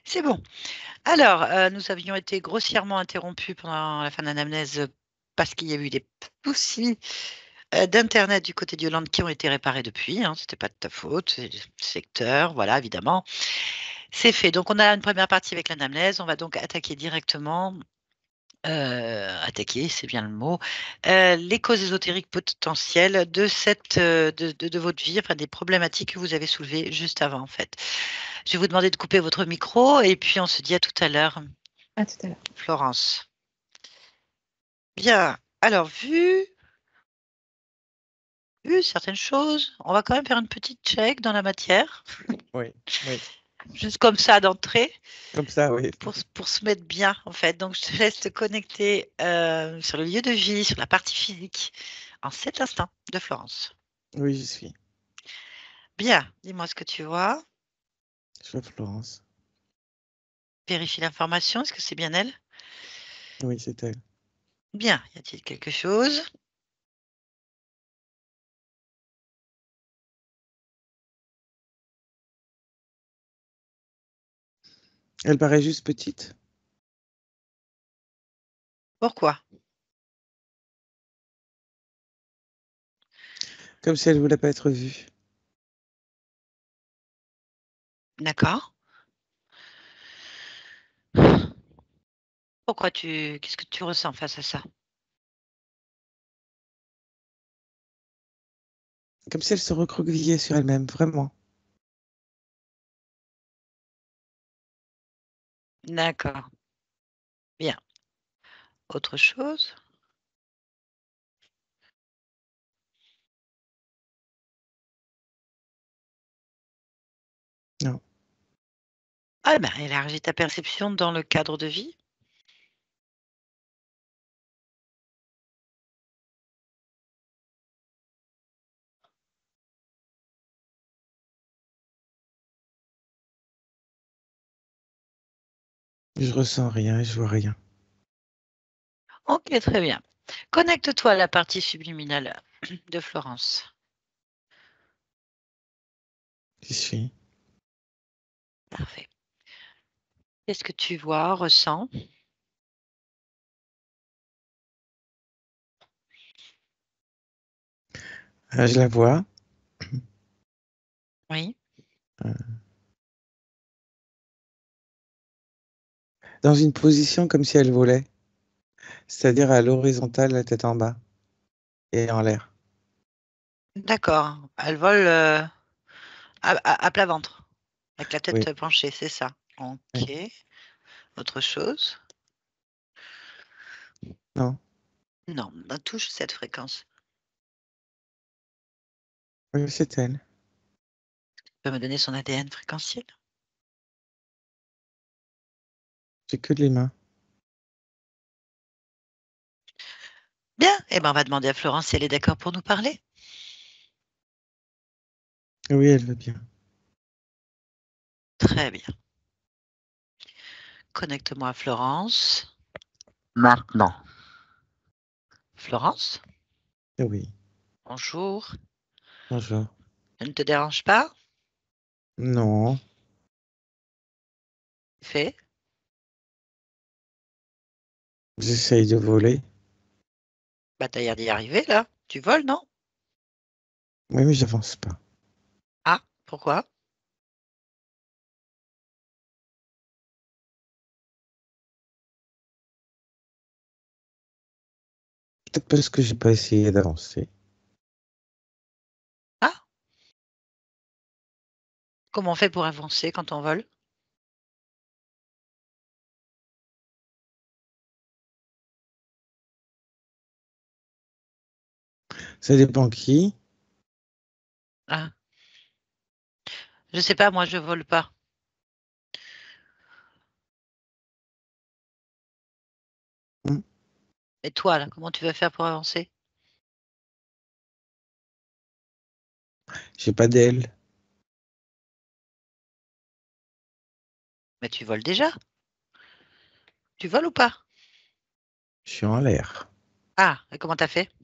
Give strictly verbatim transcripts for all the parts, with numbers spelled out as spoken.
C'est bon. Alors, euh, nous avions été grossièrement interrompus pendant la fin de l'anamnèse parce qu'il y a eu des soucis euh, d'Internet du côté d'Yolande qui ont été réparés depuis. Hein, c'était pas de ta faute, c'est le secteur, voilà, évidemment. C'est fait. Donc, on a une première partie avec l'anamnèse. On va donc attaquer directement, euh, attaquer, c'est bien le mot, euh, les causes ésotériques potentielles de cette, euh, de, de- de votre vie, enfin des problématiques que vous avez soulevées juste avant, en fait. Je vais vous demander de couper votre micro et puis on se dit à tout à l'heure, À tout à l'heure. Florence. Bien. Alors, vu, vu certaines choses, on va quand même faire une petite check dans la matière, Oui, oui. juste comme ça d'entrée, Comme ça, oui. pour, pour se mettre bien, en fait. Donc, je te laisse te connecter euh, sur le lieu de vie, sur la partie physique, en cet instant de Florence. Oui, j'y suis. Bien, dis-moi ce que tu vois. Je vois Florence. Vérifie l'information, est-ce que c'est bien elle? Oui, c'est elle. Bien, y a-t-il quelque chose? Elle paraît juste petite. Pourquoi? Comme si elle voulait pas être vue. D'accord. Pourquoi tu... Qu'est-ce que tu ressens face à ça? Comme si elle se recroquevillait sur elle-même, vraiment. D'accord. Bien. Autre chose? Non. Ah ben, élargis ta perception dans le cadre de vie. Je ressens rien et je vois rien. Ok, très bien. Connecte-toi à la partie subliminale de Florence. J'y suis. Parfait. Qu'est-ce que tu vois, ressens? Ah, je la vois. Oui. Euh, Dans une position comme si elle volait. C'est-à-dire à l'horizontale, la tête en bas. Et en l'air. D'accord. Elle vole euh, à, à- à plat ventre, avec la Oui, tête penchée, c'est ça. oui. Ok. Autre chose? Non. Non, on touche cette fréquence. Oui, c'est elle. Tu peux me donner son A D N fréquentiel? J'ai que de les mains. Bien. Eh ben, on va demander à Florence si elle est d'accord pour nous parler. Oui, elle va bien. Très bien. Connecte-moi à Florence. Maintenant. Florence, Oui. bonjour. Bonjour. Je ne te dérange pas? Non. Fait. J'essaye de voler. Bah, t'as l'air d'y arriver, là. Tu voles, non? Oui, mais j'avance pas. Ah, pourquoi? Peut-être parce que j'ai pas essayé d'avancer. Ah, comment on fait pour avancer quand on vole? Ça dépend qui. Ah, je sais pas, moi, je vole pas. Hmm. Et toi, là, comment tu vas faire pour avancer? J'ai pas d'aile. Mais tu voles déjà. Tu voles ou pas? Je suis en l'air. Ah, et comment t'as fait?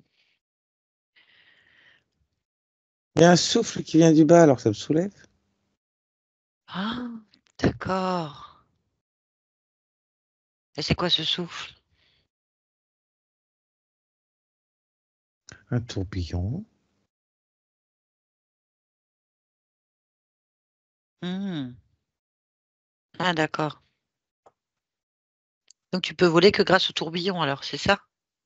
Il y a un souffle qui vient du bas, alors ça me soulève. Ah, d'accord. Et c'est quoi ce souffle? Un tourbillon. Mmh. Ah d'accord. Donc tu peux voler que grâce au tourbillon alors, c'est ça?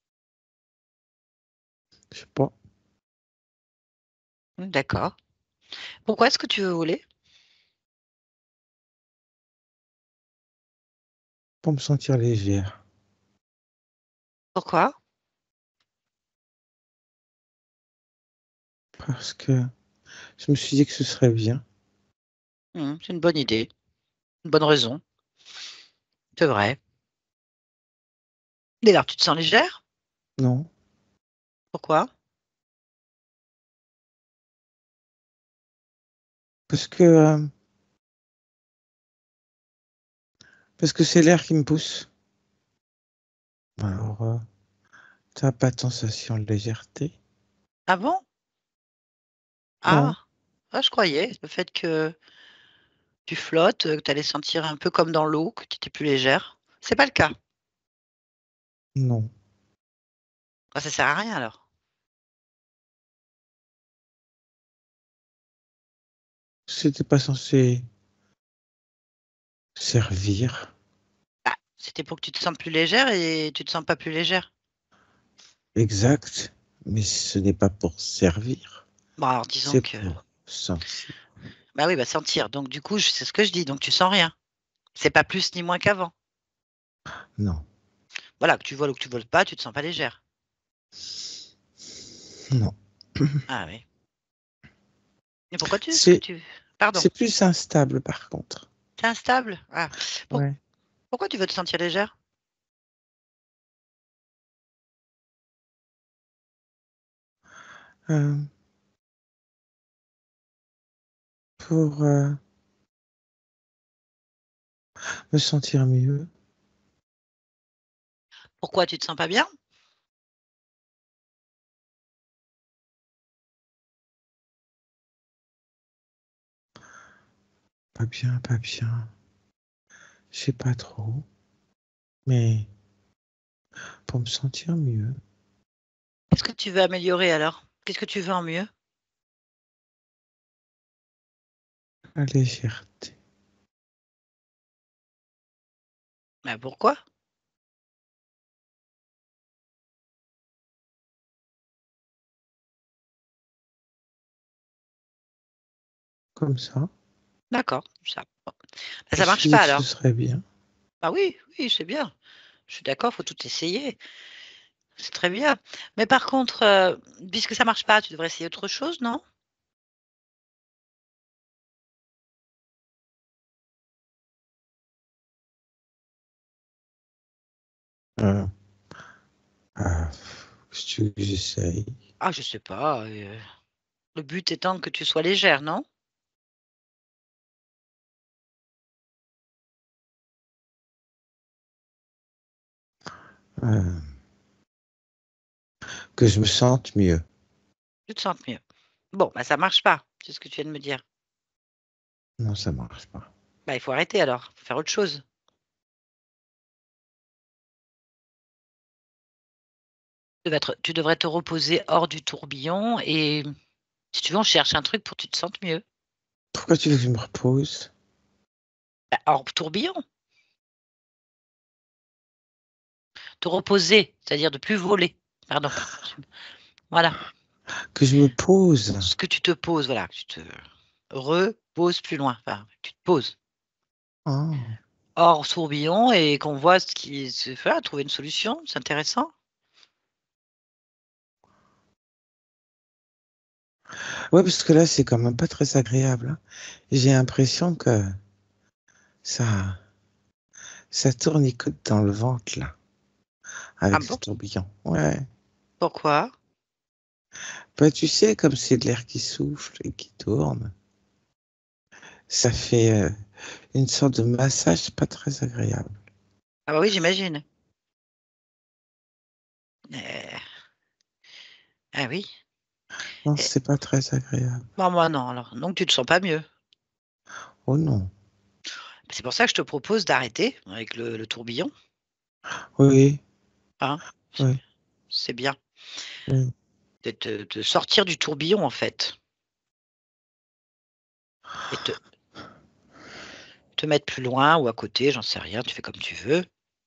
Je sais pas. Mmh, d'accord. Pourquoi est-ce que tu veux voler? Pour me sentir légère. Pourquoi? Parce que je me suis dit que ce serait bien. Mmh, c'est une bonne idée, une bonne raison. C'est vrai. Et alors tu te sens légère? Non, Pourquoi? parce que, heu parce que c'est l'air qui me pousse. Alors, heu, tu as pas de sensation de légèreté? Ah bon? Non, Ah! Ah je croyais, le fait que tu flottes, heu, que tu allais sentir un peu comme dans l'eau, que tu étais plus légère. C'est pas le cas? non. Bah, ça sert à rien alors. C'était pas censé servir. Bah, c'était pour que tu te sentes plus légère et tu te sens pas plus légère. Exact, mais ce n'est pas pour servir, Bon alors disons c'est que pour sentir. bah, oui, bah, sentir donc du coup, j c'est ce que je dis, donc tu sens rien. C'est pas plus ni moins qu'avant. Non, Voilà, que tu voles ou que tu voles pas, tu te sens pas légère. non. Ah oui. Et pourquoi tu ce que C'est tu pardon, c'est plus instable par contre. tu instable? Ah, pour Ouais, pourquoi tu veux te sentir légère? hem, pour, heu, me sentir mieux. Pourquoi tu te sens pas bien? Pas bien, pas bien, je sais pas trop, mais pour me sentir mieux. Qu'est-ce que tu veux améliorer alors? Qu'est-ce que tu veux en mieux? La légèreté. Bah, pourquoi? Comme ça, D'accord, ça bon, bah, je me ça suis marche dit pas que ce alors? serait bien. Ah oui, oui, c'est bien. Je suis d'accord, faut tout essayer. C'est très bien. Mais par contre, heu, puisque ça marche pas, tu devrais essayer autre chose, non? Heu, ah, qu'est-ce que tu veux que j'essaye? Ah, je sais pas, heu, le but étant que tu sois légère, non? Heu, que je me sente mieux. Tu te sentes mieux. Bon, bah, ça marche pas, c'est ce que tu viens de me dire. Non, ça marche pas. Bah, il faut arrêter alors, faut faire autre chose. Tu devrais te tu devrais te reposer hors du tourbillon et si tu veux, on cherche un truc pour que tu te sentes mieux. Pourquoi tu veux que je me repose? Bah, hors tourbillon, te reposer, c'est-à-dire de plus voler. Pardon. Tu voilà, Que je me pose? ce que tu te poses, voilà, que tu te reposes plus loin, enfin, tu te poses Ah! hors tourbillon et qu'on voit ce qui se fait, trouver une solution, c'est intéressant. Ouais, parce que là, c'est quand même pas très agréable, hein. J'ai l'impression que ça ça tournicote dans le ventre là, Ah avec ce bon? tourbillon. Ouais. Pourquoi? Bah, tu sais, comme c'est de l'air qui souffle et qui tourne, ça fait, heu, une sorte de massage pas très agréable. Ah bah oui, j'imagine. Heu, ah oui. Non, Et c'est pas très agréable. bah, moi non alors, donc tu te sens pas mieux. Oh non. C'est pour ça que je te propose d'arrêter avec le le tourbillon. Oui, Hein? oui, C'est bien oui. de, te- de sortir du tourbillon, en fait, et te, te mettre plus loin ou à côté, j'en sais rien, tu fais comme tu veux.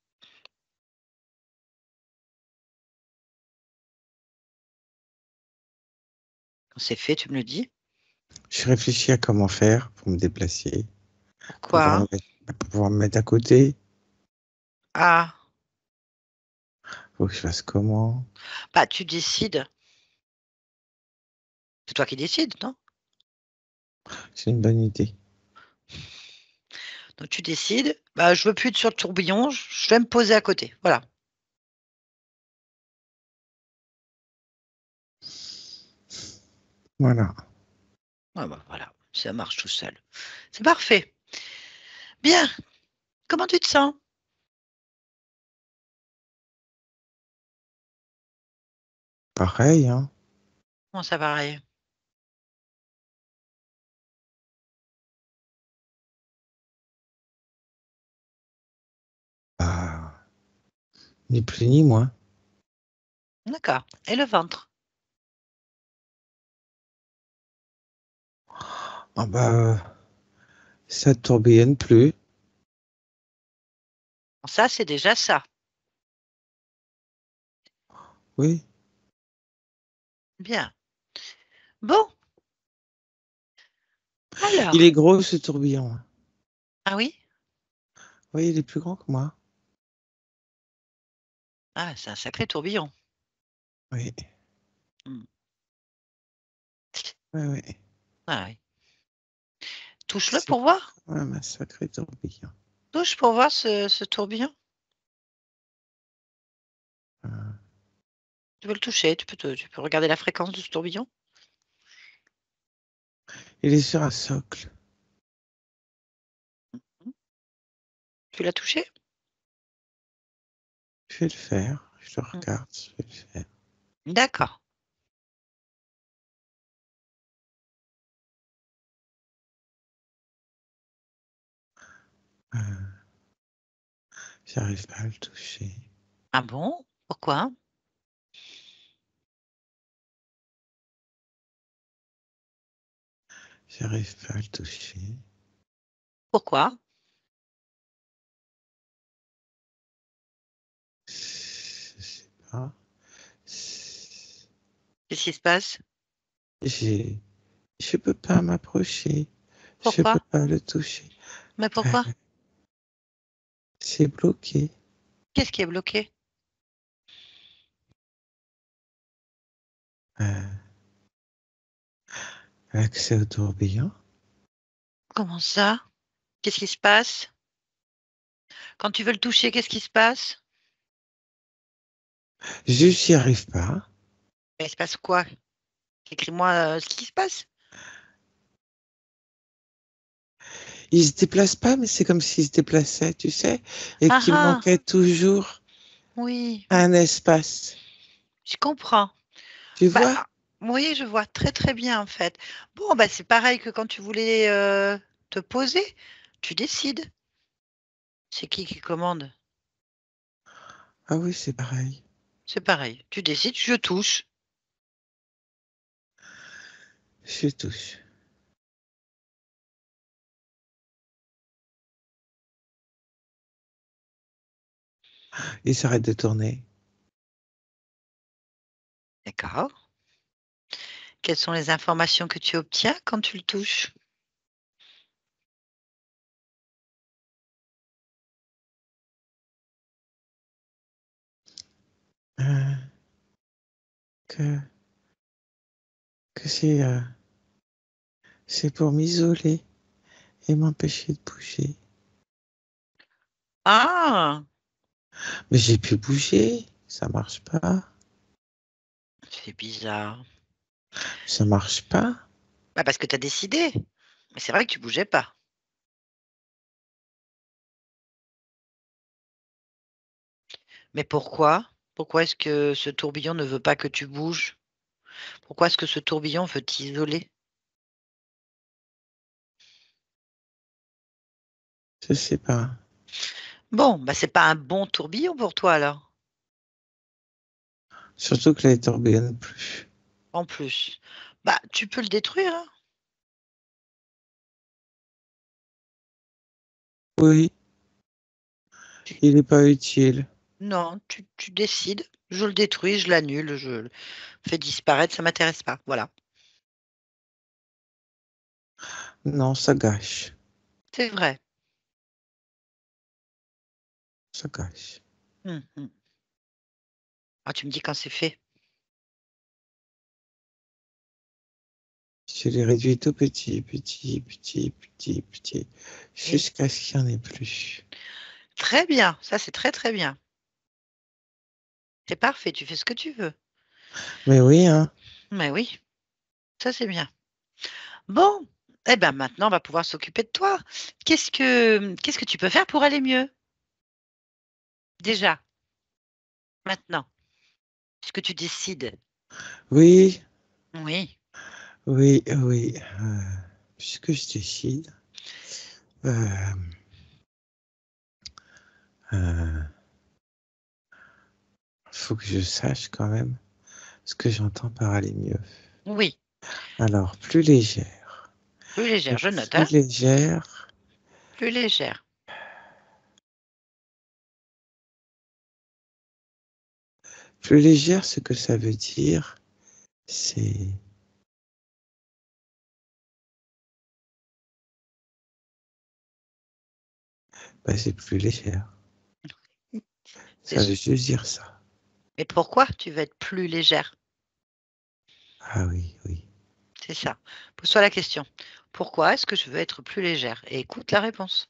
Quand c'est fait, tu me le dis. Je réfléchis à comment faire pour me déplacer, pour pouvoir Pourquoi? me mettre, pour pouvoir me mettre à côté. Ah, Faut que je fasse comment? bah tu décides. C'est toi qui décides, non? C'est une bonne idée. Donc tu décides, bah je veux plus être sur le tourbillon, je je vais me poser à côté. Voilà. Voilà. Ah bah voilà, ça marche tout seul. C'est parfait. Bien. Comment tu te sens? Pareil, hein. Comment ça pareil? Bah, ni plus ni moins. D'accord. Et le ventre? Ah bah, ça tourbillonne plus. Ça, c'est déjà ça. Oui. Bien. Bon, Il alors. est gros, ce tourbillon. Ah oui? Oui, il est plus grand que moi. Ah, c'est un sacré tourbillon. Oui, Hmm. oui, oui. Ah oui. Touche-le C'est pour voir. quand même un sacré tourbillon. Touche pour voir ce, ce tourbillon. Euh, Tu peux le toucher, tu peux, te- tu peux regarder la fréquence de ce tourbillon. Il est sur un socle. Hmm. Tu l'as touché? Je vais le faire. Je le Hmm. regarde, je vais le faire. D'accord. Euh, J'arrive pas à le toucher. Ah bon? Pourquoi? J'arrive pas à le toucher. Pourquoi? Je sais pas. Qu'est-ce qui se passe? J'ai, je peux pas m'approcher. Je peux Pourquoi? pas le toucher. Mais Euh, pourquoi? c'est bloqué. Qu'est-ce qui est bloqué? Euh, L'accès au tourbillon. Comment ça? Qu'est-ce qui se passe? Quand tu veux le toucher, qu'est-ce qui se passe? Juste, j'y arrive pas. Mais il se passe quoi? Écris-moi euh, ce qui se passe. Il se déplace pas, mais c'est comme s'il se déplaçait, tu sais, et Ah qu'il ah, manquait toujours oui, un espace. je comprends. Tu Bah, vois? ah, oui, je vois très très bien en fait. Bon, bah c'est pareil que quand tu voulais euh, te poser, tu décides. C'est qui qui commande? Ah oui, c'est pareil. C'est pareil. Tu décides, je touche. Je touche. Il s'arrête de tourner. D'accord. Quelles sont les informations que tu obtiens quand tu le touches? Euh, que que c'est euh, c'est pour m'isoler et m'empêcher de bouger. Ah, Mais j'ai pu bouger. Ça marche pas. c'est bizarre. Ça marche pas. Bah parce que tu as décidé. Mais c'est vrai que tu bougeais pas. Mais pourquoi? Pourquoi est-ce que ce tourbillon ne veut pas que tu bouges? Pourquoi est-ce que ce tourbillon veut t'isoler? Je sais pas. Bon, bah c'est pas un bon tourbillon pour toi alors, Surtout que là, il tourbillonne plus. en plus. Bah tu peux le détruire, hein. Oui, Tu- il n'est pas utile. Non, tu, tu décides. Je le détruis, je l'annule, je le fais disparaître, ça m'intéresse pas. Voilà. Non, ça gâche. C'est vrai. Ça gâche. Mhm. Ah, tu me dis quand c'est fait. Je l'ai réduit tout petit, petit, petit, petit, petit, Oui. jusqu'à ce qu'il n'y en ait plus. Très bien, ça c'est très très bien. C'est parfait, tu fais ce que tu veux. Mais oui, hein. Mais oui, ça c'est bien. Bon, eh ben maintenant on va pouvoir s'occuper de toi. Qu'est-ce que qu'est-ce que tu peux faire pour aller mieux? Déjà, maintenant, puisque tu décides. Oui, Oui, oui, oui. euh, puisque je décide, euh, euh, faut que je sache quand même ce que j'entends par aller mieux. oui, Alors, plus légère. plus légère, Et je note, plus hein? légère, Plus légère. plus légère, ce que ça veut dire, c'est, bah, c'est plus légère. Ça C'est- veut juste dire ça. Mais pourquoi tu veux être plus légère? Ah oui, oui. C'est ça. Pose-toi la question. Pourquoi est-ce que je veux être plus légère? Et écoute la réponse.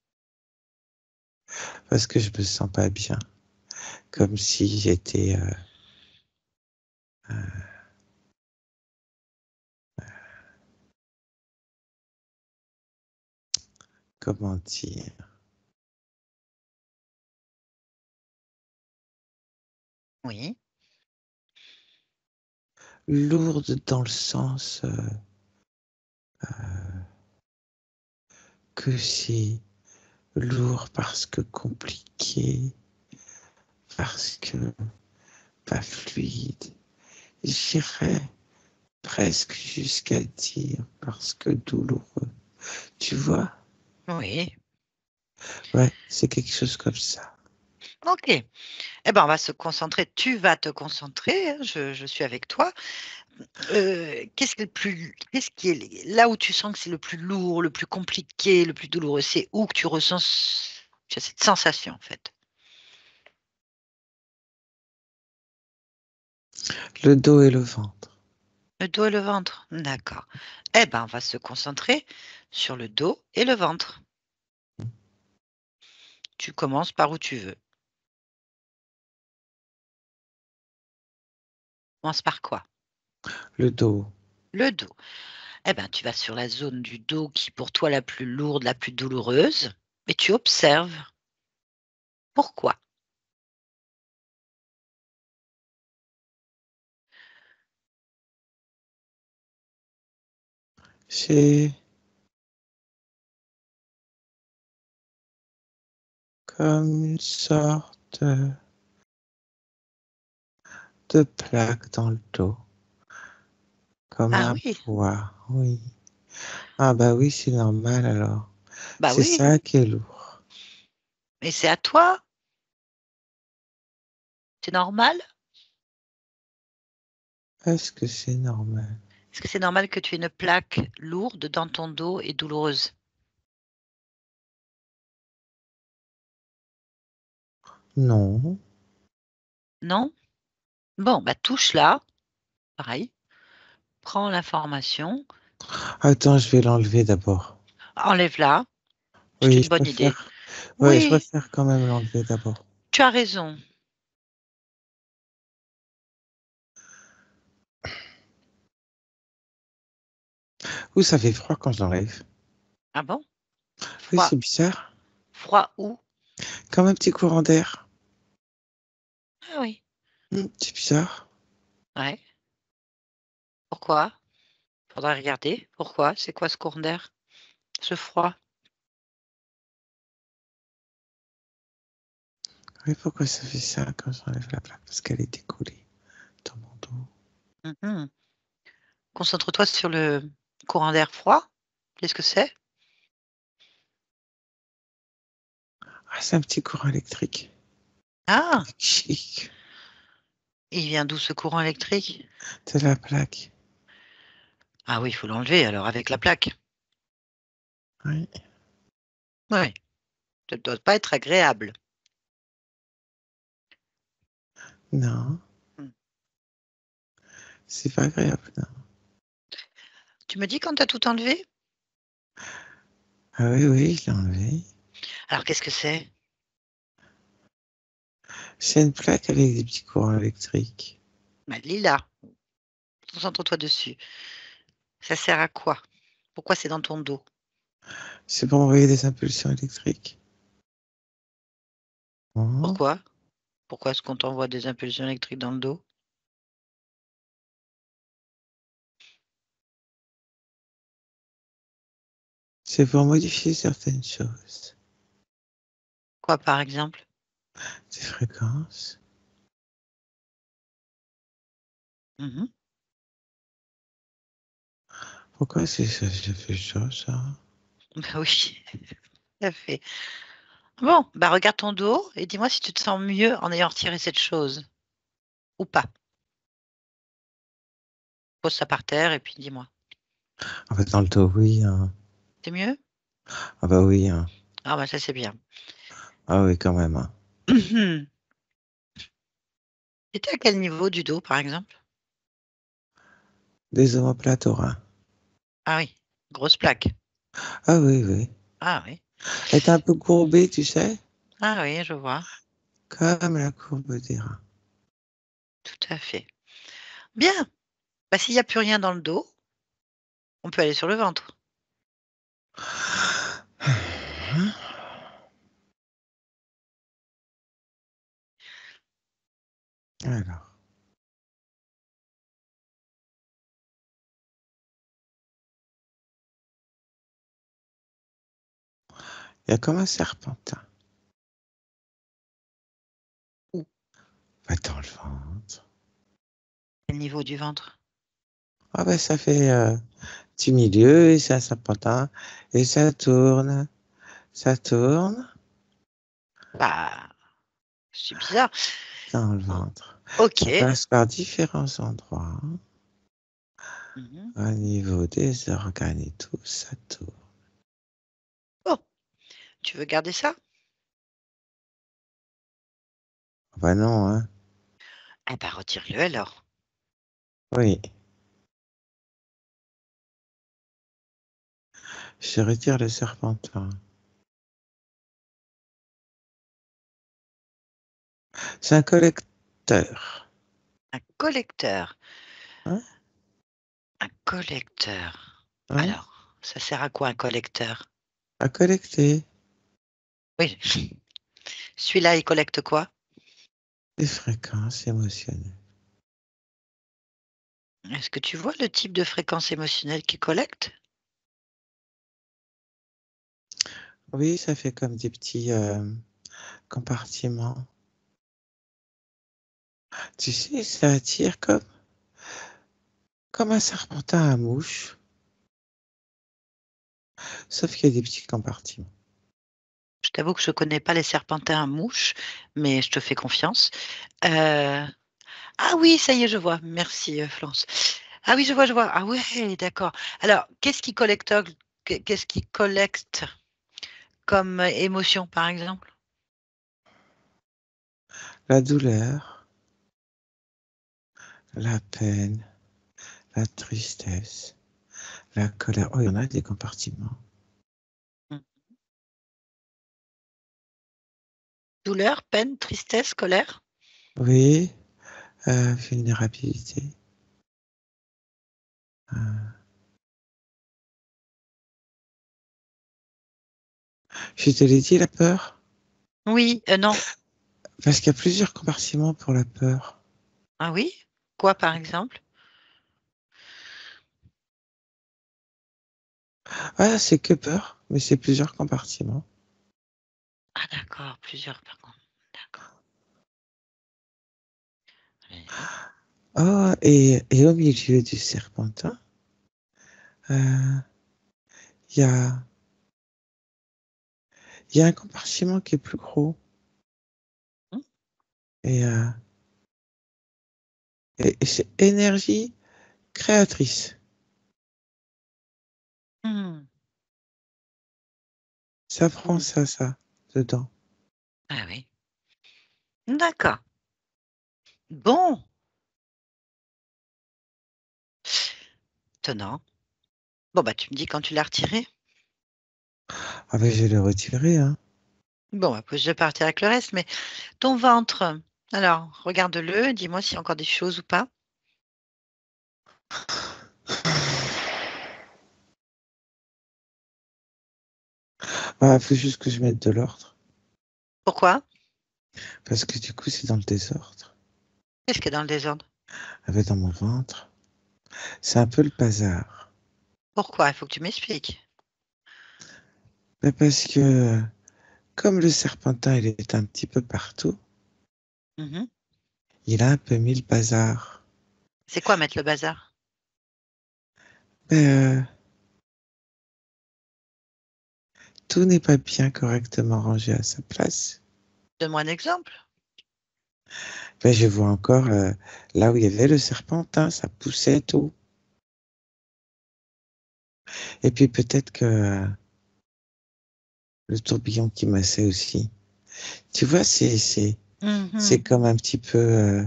Parce que je me sens pas bien. Comme si j'étais, euh, euh, comment dire, Oui. lourde dans le sens euh, que c'est lourd parce que compliqué, parce que pas fluide. J'irais presque jusqu'à dire parce que douloureux. Tu vois? Oui. Ouais, c'est quelque chose comme ça. Ok. Eh ben, on va se concentrer. Tu vas te concentrer, hein, je, je suis avec toi. Euh, qu'est-ce qui est le plus, qu'est-ce qui est là où tu sens que c'est le plus lourd, le plus compliqué, le plus douloureux? C'est où que tu ressens ce- tu as cette sensation en fait? Le dos et le ventre. Le dos et le ventre. D'accord. Eh ben, on va se concentrer sur le dos et le ventre. Tu commences par où tu veux. Commence par quoi? Le dos. Le dos. Eh ben, tu vas sur la zone du dos qui est pour toi la plus lourde, la plus douloureuse, et tu observes. Pourquoi? C'est comme une sorte de plaque dans le dos, comme Ah un oui, poids, oui. Ah bah oui, c'est normal alors. bah C'est oui. ça qui est lourd. Mais c'est à toi, c'est normal? Est-ce que c'est normal? Est-ce que c'est normal que tu aies une plaque lourde dans ton dos et douloureuse? Non. Non? Bon, bah touche-la, pareil, prends l'information, Attends, je vais l'enlever d'abord. enlève-la, c'est Oui, une je bonne idée. préfère. Ouais, je Oui, préfère quand même l'enlever d'abord. tu as raison. Ouh, ça fait froid quand je l'enlève. Ah bon? Oui, Froid, c'est bizarre. froid où? Comme un petit courant d'air. Ah oui, Hmm, c'est bizarre. ouais. Pourquoi? Faudra regarder. Pourquoi? C'est quoi ce courant d'air? Ce froid? Oui, pourquoi ça fait ça quand j'enlève la plaque? Parce qu'elle était collée dans mon dos. Mhm. Concentre-toi sur le courant d'air froid. Qu'est-ce que c'est? Ah, c'est un petit courant électrique. Ah, Chic. il vient d'où ce courant électrique? C'est la plaque. Ah oui, il faut l'enlever alors avec la plaque. Oui. Oui, ça ne doit pas être agréable. Non, Hmm. c'est pas agréable, non. Tu me dis quand tu as tout enlevé? Ah oui, oui, je l'ai enlevé. Alors qu'est-ce que c'est? C'est une plaque avec des petits courants électriques. Bah, lila. Concentre-toi dessus. Ça sert à quoi? Pourquoi c'est dans ton dos? C'est pour envoyer des impulsions électriques. Oh. Pourquoi? Pourquoi est-ce qu'on t'envoie des impulsions électriques dans le dos? C'est pour modifier certaines choses. Quoi par exemple? Des fréquences. Mhm. Pourquoi c'est ça, je fais ça, ça? Bah oui, tout à fait. Bon, bah regarde ton dos et dis-moi si tu te sens mieux en ayant retiré cette chose ou pas. Pose ça par terre et puis dis-moi. En fait, dans le dos, oui. Hein. C'est mieux? Ah bah oui. Hein. Ah bah ça c'est bien. Ah oui, quand même. Hein. C'était à quel niveau du dos par exemple? Des omoplates au rein. Ah oui, grosse plaque. Ah oui, oui. Ah oui, Elle est un peu courbée, tu sais, ah oui, je vois. comme la courbe des reins. Tout à fait. Bien. Bah s'il n'y a plus rien dans le dos, on peut aller sur le ventre. Alors, il y a comme un serpentin. Où? Va dans le ventre. Quel niveau du ventre? Ah ben ça fait euh, petit milieu et c'est un serpentin et ça tourne, ça tourne Bah, c'est bizarre. dans le O- ventre. Ça Ok. passe par différents endroits Mhm. au niveau des organes et tout, ça tourne. Bon, tu veux garder ça? Ah ben non, hein. Eh ben retire-le alors. Oui, je retire le serpentin. C'est un collecteur. Un collecteur. Hein? Un collecteur. Hein? Alors, ça sert à quoi un collecteur? À collecter Oui, celui-là, il collecte quoi? des fréquences émotionnelles. Est-ce que tu vois le type de fréquence émotionnelle qu'il collecte? Oui, ça fait comme des petits euh, compartiments. Tu sais, ça attire comme, comme un serpentin à mouche, sauf qu'il y a des petits compartiments. Je t'avoue que je ne connais pas les serpentins à mouches, mais je te fais confiance. Euh, Ah oui, ça y est, je vois. Merci, euh, Florence. Ah oui, je vois, je vois. Ah ouais, d'accord. Alors, qu'est-ce qui collecte, qu'est-ce qui collecte comme euh, émotion, par exemple? La douleur, la peine, la tristesse, la colère. Oh, il y en a des compartiments. Hmm. Douleur, peine, tristesse, colère? Oui, euh, vulnérabilité. euh. Je te l'ai dit, la peur, Oui, euh, non. parce qu'il y a plusieurs compartiments pour la peur. Ah oui? Quoi, par exemple? Ah, c'est que peur, mais c'est plusieurs compartiments. Ah d'accord, plusieurs, par contre. Oui. Oh, et, et au milieu du serpentin, euh, il y a, il y a un compartiment qui est plus gros. Hmm. Et, euh, et, et c'est énergie créatrice. Hmm. Ça prend Hmm. ça, ça, dedans. Ah oui. D'accord. Bon. Étonnant. Bon, bah, tu me dis quand tu l'as retiré. Ah ben, je vais le retirer, hein. Bon, bah, je vais partir avec le reste, mais ton ventre, alors, regarde-le, dis-moi s'il y a encore des choses ou pas. Ah, faut juste que je mette de l'ordre. Pourquoi? Parce que du coup, c'est dans le désordre. Qu'est-ce qu'il y a dans le désordre? Ah ben, dans mon ventre. C'est un peu le bazar. Pourquoi? Il faut que tu m'expliques. Ben, parce que, comme le serpentin, il est un petit peu partout, Mhm. il a un peu mis le bazar. C'est quoi mettre le bazar? Ben, euh, tout n'est pas bien correctement rangé à sa place. Donne-moi un exemple. Ben, je vois encore euh, là où il y avait le serpentin, ça poussait tout. Et puis peut-être que euh, le tourbillon qui massait aussi. Tu vois, c'est c'est c'est Mhm. comme un petit peu euh,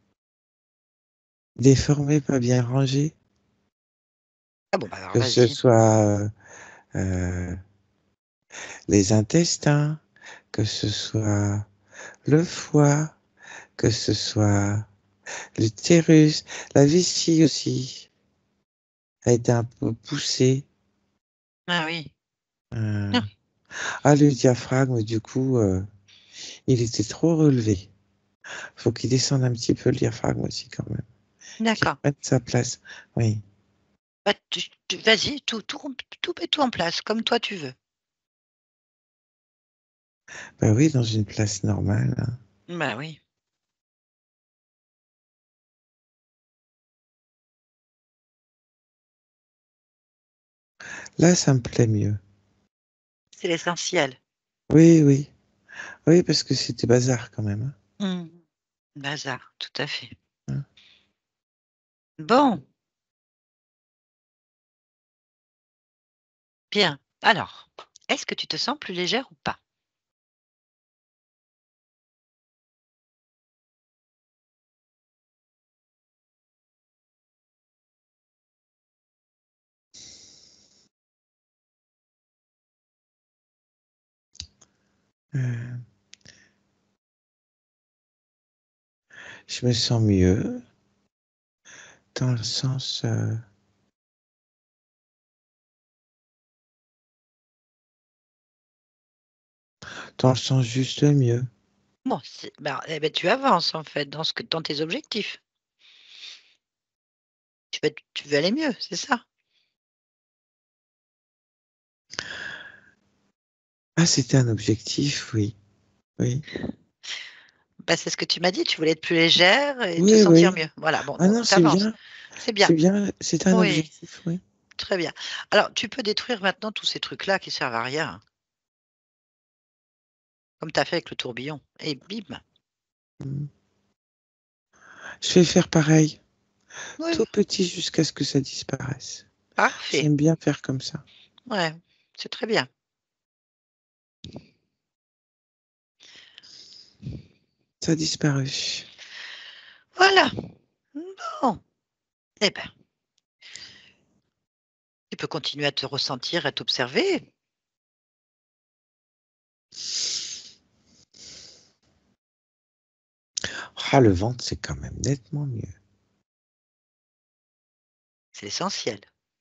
déformé, pas bien rangé. Ah bon, bah alors Que ce vas-y. soit euh, euh, les intestins, que ce soit le foie, que ce soit l'utérus, la vessie aussi a été un peu poussée. Ah oui. Euh, Ah, ah, le diaphragme, du coup, euh, il était trop relevé. Faut qu'il descende un petit peu le diaphragme aussi quand même, qu'il d'accord. reprenne sa place. Oui, Bah, tu- tu- vas-y, tout, tout, tout, mets tout en place, comme toi tu veux. bah oui, dans une place normale, hein. Bah oui. Là, ça me plaît mieux. C'est l'essentiel. Oui, oui, oui, parce que c'était bazar quand même, Hmm. Bazar, tout à fait. hein. Bon, bien. Alors, est-ce que tu te sens plus légère ou pas? Euh, je me sens mieux dans le sens, euh, dans le sens juste mieux. Bon, c'est- bah, eh ben, tu avances en fait dans ce que, dans tes objectifs. Tu veux, tu veux aller mieux, c'est ça? Ah, c'était un objectif, oui, oui, Bah, c'est ce que tu m'as dit, tu voulais être plus légère et te oui, sentir oui. mieux. Voilà, bon, Ah donc non, tu c'est avances. bien, C'est bien. c'est bien, c'est un Oui, objectif, oui. très bien. Alors, tu peux détruire maintenant tous ces trucs-là qui servent à rien, hein, comme tu as fait avec le tourbillon. Et bim. Mm. Je vais faire pareil, Oui, tout petit jusqu'à ce que ça disparaisse. parfait. J'aime bien faire comme ça. Ouais, c'est très bien. Ça a disparu. Voilà. Bon. Eh ben, tu peux continuer à te ressentir, à t'observer. Ah, le ventre, c'est quand même nettement mieux. C'est essentiel.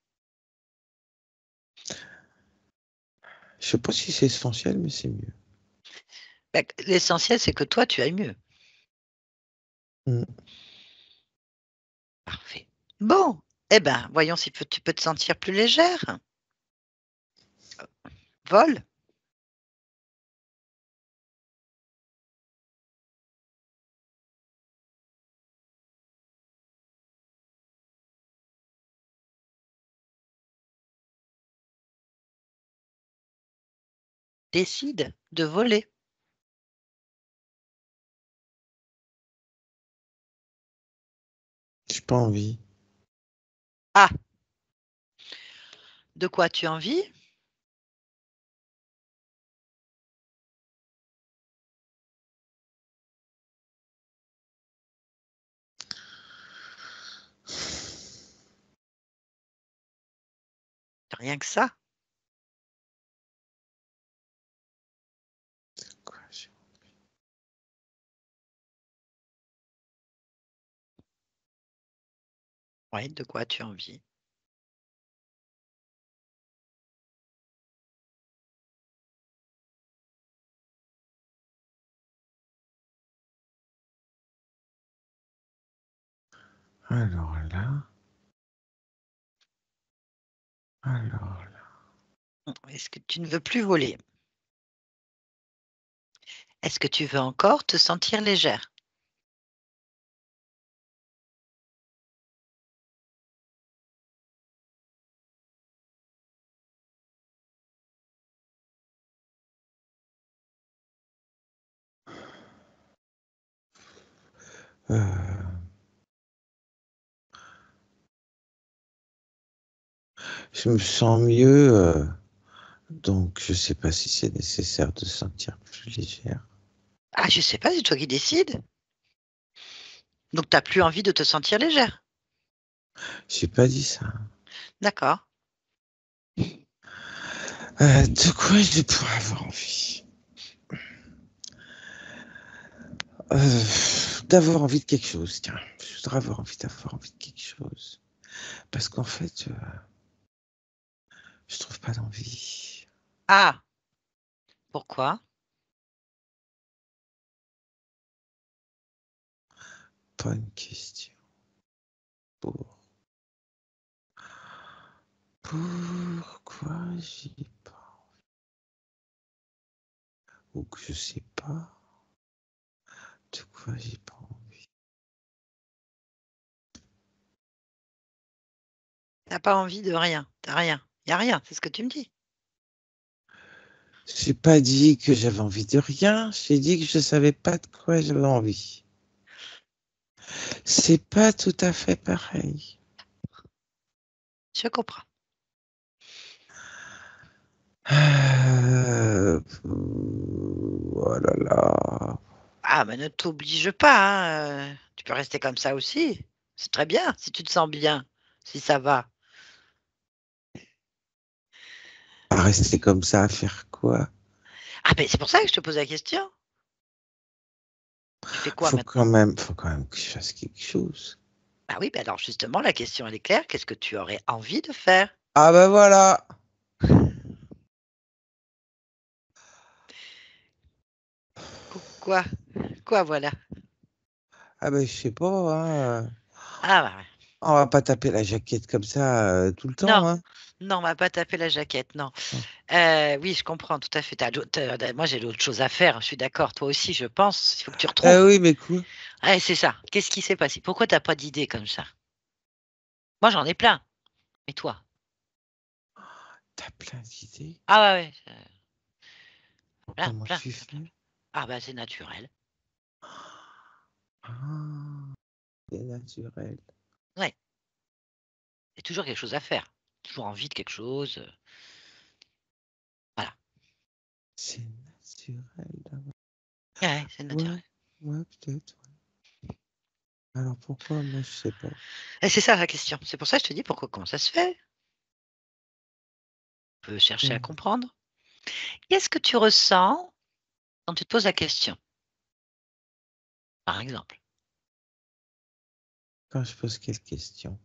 Je sais pas si c'est essentiel, mais c'est mieux. Ben, l'essentiel, c'est que toi, tu ailles mieux. Mm. Parfait. Bon. Eh ben, voyons si tu peux te sentir plus légère. Vol. décides de voler? J'ai pas envie. Ah! De quoi tu as envie? Rien que ça? Quoi, j'ai- Oui, de quoi tu as envie? Alors là. Alors là. Est-ce que tu ne veux plus voler? Est-ce que tu veux encore te sentir légère? Euh, je me sens mieux, euh, donc je sais pas si c'est nécessaire de se sentir plus légère. Ah, je sais pas, c'est toi qui décides. Donc tu n'as plus envie de te sentir légère. J'ai pas dit ça. D'accord. Euh, de quoi je pourrais avoir envie? Euh, d'avoir envie de quelque chose, tiens. Je voudrais avoir envie d'avoir envie de quelque chose. Parce qu'en fait, euh, je trouve pas d'envie. Ah! Pourquoi? Bonne question. Pour... Pourquoi j'ai pas envie? Ou que je sais pas de quoi j'ai pas envie. T'as pas envie de rien. T'as rien. Il n'y a rien, c'est ce que tu me dis. J'ai pas dit que j'avais envie de rien, j'ai dit que je savais pas de quoi j'avais envie. C'est pas tout à fait pareil. Je comprends. Euh... Oh là là. Ah, mais ne t'oblige pas, hein, euh, tu peux rester comme ça aussi. C'est très bien, si tu te sens bien, si ça va. À rester comme ça, à faire quoi? Ah, ben c'est pour ça que je te pose la question. Tu fais quoi Faut quand maintenant? même, faut quand même que je fasse quelque chose. Ah oui, ben alors justement, la question, elle est claire. Qu'est-ce que tu aurais envie de faire? Ah ben voilà. Quoi? Quoi, voilà? Ah ben je sais pas, hein. Ah, bah, ouais. On va pas taper la jaquette comme ça euh, tout le Non, temps, hein. non, on va pas taper la jaquette, non. Euh, oui, je comprends, tout à fait. T'as d'autres- euh, moi, j'ai d'autres choses à faire, je suis d'accord. Toi aussi, je pense. Il faut que tu Ah retrouves. oui, mais quoi? Ouais, c'est ça. Qu'est-ce qui s'est passé? Pourquoi t'as pas d'idée comme ça? Moi, j'en ai plein. Et toi? T'as plein d'idées. Ah ouais, ouais. euh, Plein, Comment plein, tu plein, plein, fais? plein. Ah bah c'est naturel. Ah, c'est naturel. Ouais, il y a toujours quelque chose à faire. Toujours envie de quelque chose. euh, Voilà. C'est naturel d'avoir. Ouais, ouais, c'est naturel. Ouais, ouais, peut-être. Alors pourquoi moi je sais pas. Et c'est ça la question. C'est pour ça que je te dis pourquoi, comment ça se fait. On peut chercher à Hmm. comprendre. Qu'est-ce que tu ressens quand tu te poses la question, par exemple? Quand je pose quelle question?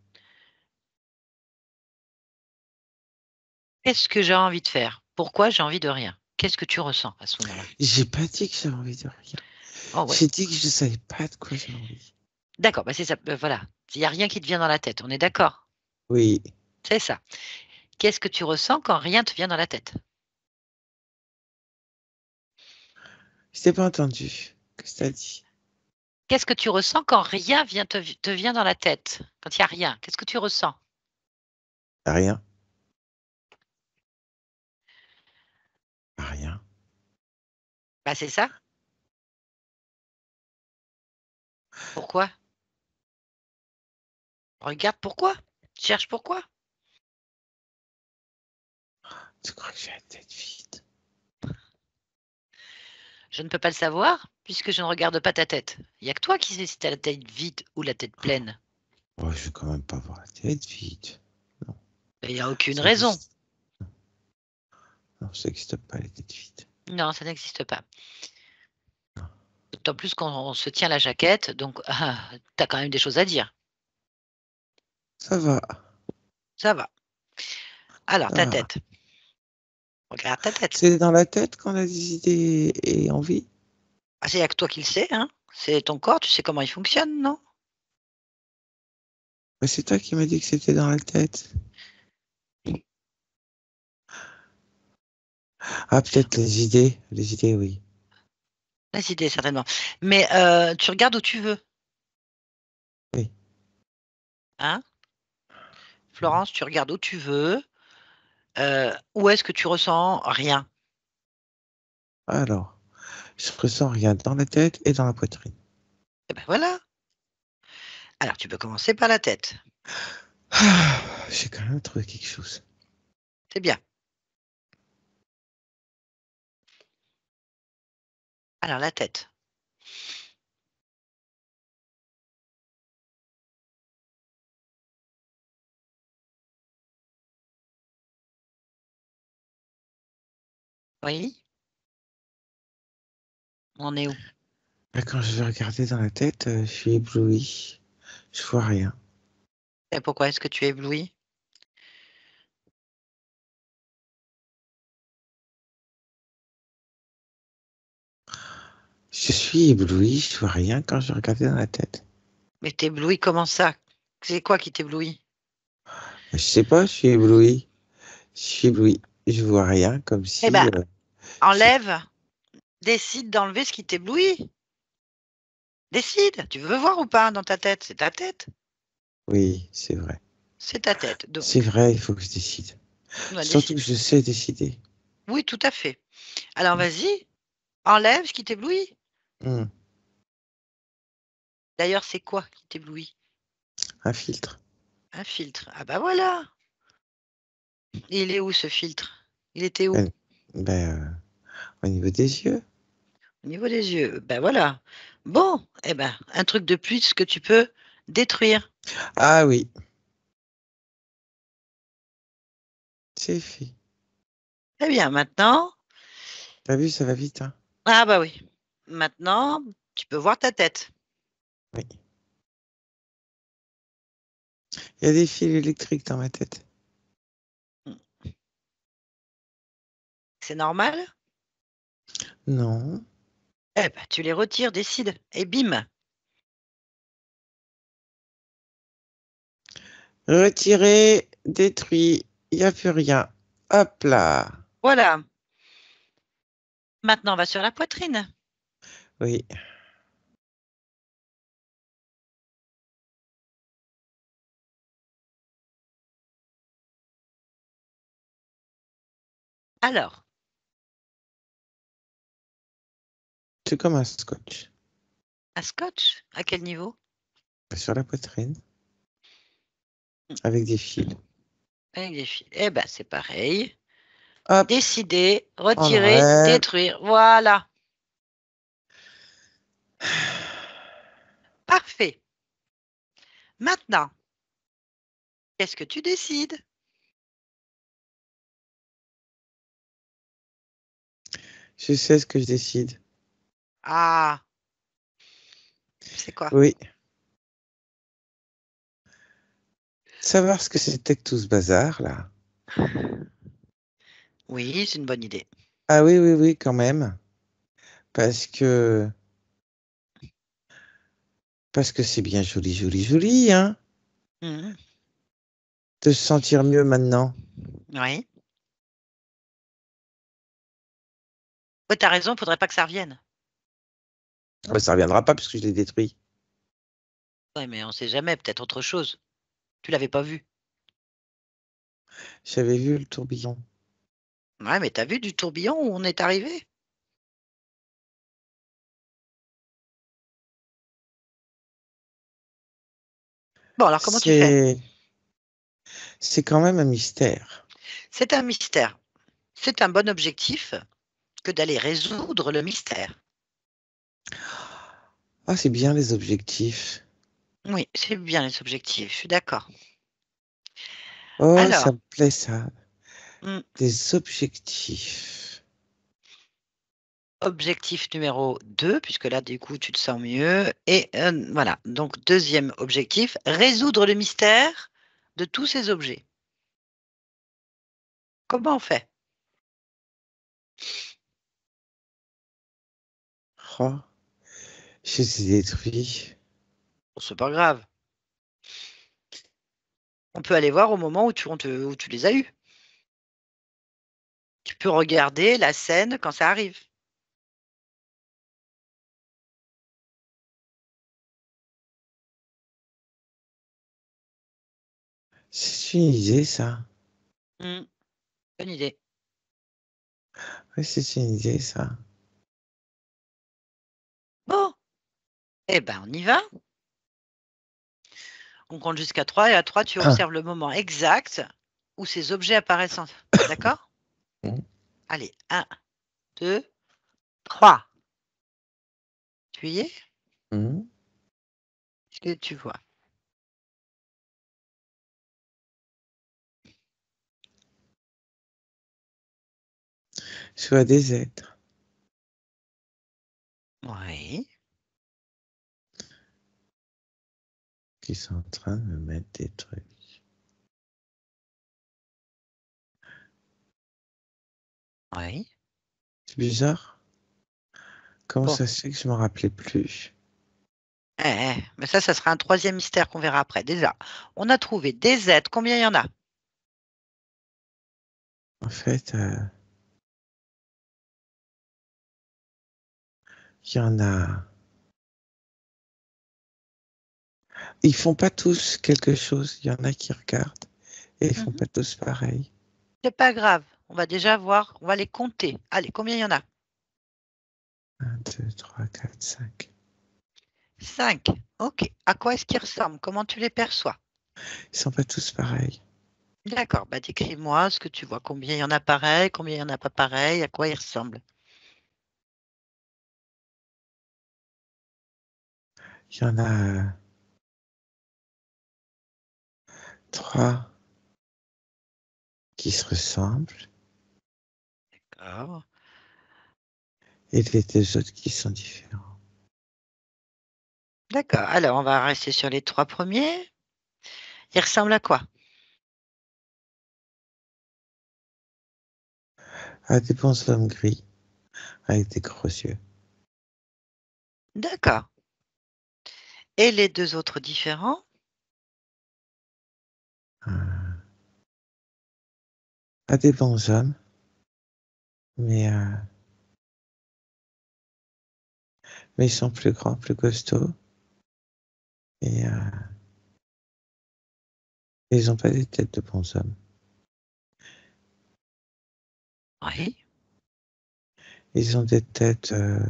Qu'est-ce que j'ai envie de faire? Pourquoi j'ai envie de rien? Qu'est-ce que tu ressens à ce moment-là? J'ai pas dit que j'avais envie de rien. Oh ouais. J'ai dit que je savais pas de quoi j'avais envie. D'accord, bah c'est ça. Bah voilà. Il n'y a rien qui te vient dans la tête. On est d'accord. Oui, C'est ça. Qu'est-ce que tu ressens quand rien te vient dans la tête? je t'ai pas entendu. Qu'est-ce que t'as dit? Qu'est-ce que tu ressens quand rien vient te, vi- te vient dans la tête? Quand il n'y a rien, qu'est-ce que tu ressens? Rien. Rien. Ah, c'est ça? Pourquoi? Regarde pourquoi. Cherche pourquoi. Tu crois que j'ai la tête vide? Je ne peux pas le savoir puisque je ne regarde pas ta tête. Il n'y a que toi qui sais si tu as la tête vide ou la tête pleine. Oh, je vais quand même pas avoir la tête vide. Non, Il n'y a aucune ça raison. existe. Non, ça n'existe pas, les têtes vides. Non, ça n'existe pas. D'autant plus qu'on se tient la jaquette, donc ah, tu as quand même des choses à dire. Ça va. Ça va. Alors, ta Ah. tête. Regarde ta tête. C'est dans la tête qu'on a des idées et envie? Ah, c'est il n'y a que toi qui le sais, hein. C'est ton corps, tu sais comment il fonctionne, non? Bah, c'est toi qui m'as dit que c'était dans la tête. Ah, peut-être les idées. Les idées, oui. Les idées, certainement. Mais euh, tu regardes où tu veux. Oui. Hein? Florence, tu regardes où tu veux. Euh, où est-ce que tu ressens rien? Alors, je ressens rien dans la tête et dans la poitrine. Eh ben voilà. Alors, tu peux commencer par la tête. Ah, j'ai quand même trouvé quelque chose. C'est bien. Alors, la tête. Oui? On est où? Là, quand je vais regarder dans la tête, euh, je suis ébloui. Je vois rien. Et pourquoi est-ce que tu es ébloui? Je suis ébloui, je vois rien quand je regarde dans la tête. Mais t'es ébloui, comment ça? C'est quoi qui t'éblouit? Je sais pas, je suis ébloui. Je suis ébloui. Je vois rien, comme Eh si... ben, euh, c'est- enlève, décide d'enlever ce qui t'éblouit. Décide. Tu veux voir ou pas dans ta tête? C'est ta tête. Oui, c'est vrai. C'est ta tête. C'est Donc, vrai, il faut que je décide. on va Surtout décider. que je sais décider. Oui, tout à fait. Alors, vas-y, enlève ce qui t'éblouit. Hmm, D'ailleurs, c'est quoi qui t'éblouit? un filtre. Un filtre. Ah bah voilà. Il est où ce filtre? Il était où? Ben, ben, euh, au niveau des yeux. Au niveau des yeux. Ben voilà. Bon, eh ben, un truc de plus que tu peux détruire. Ah oui, c'est fait. Eh bien, maintenant, T'as vu, ça va vite, hein? ah bah oui. Maintenant, tu peux voir ta tête. Oui. Il y a des fils électriques dans ma tête. C'est normal? Non. Eh ben, tu les retires, décide. Et bim. Retiré, détruit, il n'y a plus rien. Hop là. Voilà. Maintenant, on va sur la poitrine. Oui. Alors, C'est comme un scotch. un scotch, à quel niveau? Sur la poitrine, avec des fils. Avec des fils. Eh ben, c'est pareil. Hop, Décider, on retirer, enlève. détruire. Voilà. Parfait. Maintenant, qu'est-ce que tu décides? Je sais ce que je décide. Ah, c'est quoi? Oui. Savoir ce que c'était que tout ce bazar, là. Oui, c'est une bonne idée. Ah oui, oui, oui, quand même. Parce que... Parce que c'est bien joli, joli, joli, hein. Mhm. De se sentir mieux maintenant. Oui. Ouais, t'as raison, faudrait pas que ça revienne. Ah bah, ça reviendra pas puisque je l'ai détruit. Ouais, mais on sait jamais, peut-être autre chose. Tu l'avais pas vu. J'avais vu le tourbillon. Ouais, mais t'as vu du tourbillon où on est arrivé? Bon, alors comment tu fais? C'est c'est quand même un mystère. C'est un mystère. C'est un bon objectif que d'aller résoudre le mystère. Ah, c'est bien les objectifs. Oui, c'est bien les objectifs, je suis d'accord. Oh, ça Alors, me plaît ça. hmm, Des objectifs. objectif numéro deux, puisque là, du coup, tu te sens mieux. Et euh, voilà, donc deuxième objectif, résoudre le mystère de tous ces objets. Comment on fait? Oh, je les ai détruits. Bon, c'est pas grave. On peut aller voir au moment où tu, on te- où tu les as eus. Tu peux regarder la scène quand ça arrive. C'est une idée, ça. Hmm, bonne idée. Oui, c'est une idée, ça. Bon, eh ben, on y va. On compte jusqu'à trois et à trois, tu observes le moment exact où ces objets apparaissent. en- D'accord? Hmm, Allez, un, deux, trois. Tu y es? hmm. Qu'est-ce que tu vois? Je vois des êtres Oui, qui sont en train de me mettre des trucs. oui. C'est bizarre. Comment Bon, ça se fait que je m'en rappelais plus? eh, eh, mais ça, ça sera un troisième mystère qu'on verra après. Déjà, on a trouvé des êtres. Combien il y en a? En fait, euh, il y en a. Ils font pas tous quelque chose. Il y en a qui regardent et ils font Mhm. pas tous pareil. C'est pas grave. On va déjà voir. On va les compter. Allez, combien il y en a? Un, deux, trois, quatre, cinq. Cinq. Ok. À quoi est-ce qu'ils ressemblent? Comment tu les perçois? Ils sont pas tous pareils. D'accord. Bah, décris-moi ce que tu vois. Combien il y en a pareil? Combien il y en a pas pareil? À quoi ils ressemblent? Il y en a euh, trois qui se ressemblent D'accord. et les deux autres qui sont différents. D'accord. Alors, on va rester sur les trois premiers. Ils ressemblent à quoi? Ah, des bonshommes gris avec des gros yeux. D'accord. Et les deux autres différents? Euh, ah, des bonshommes, mais, euh, mais ils sont plus grands, plus costauds et euh, ils n'ont pas des têtes de bonshommes. Oui. Ils ont des têtes euh,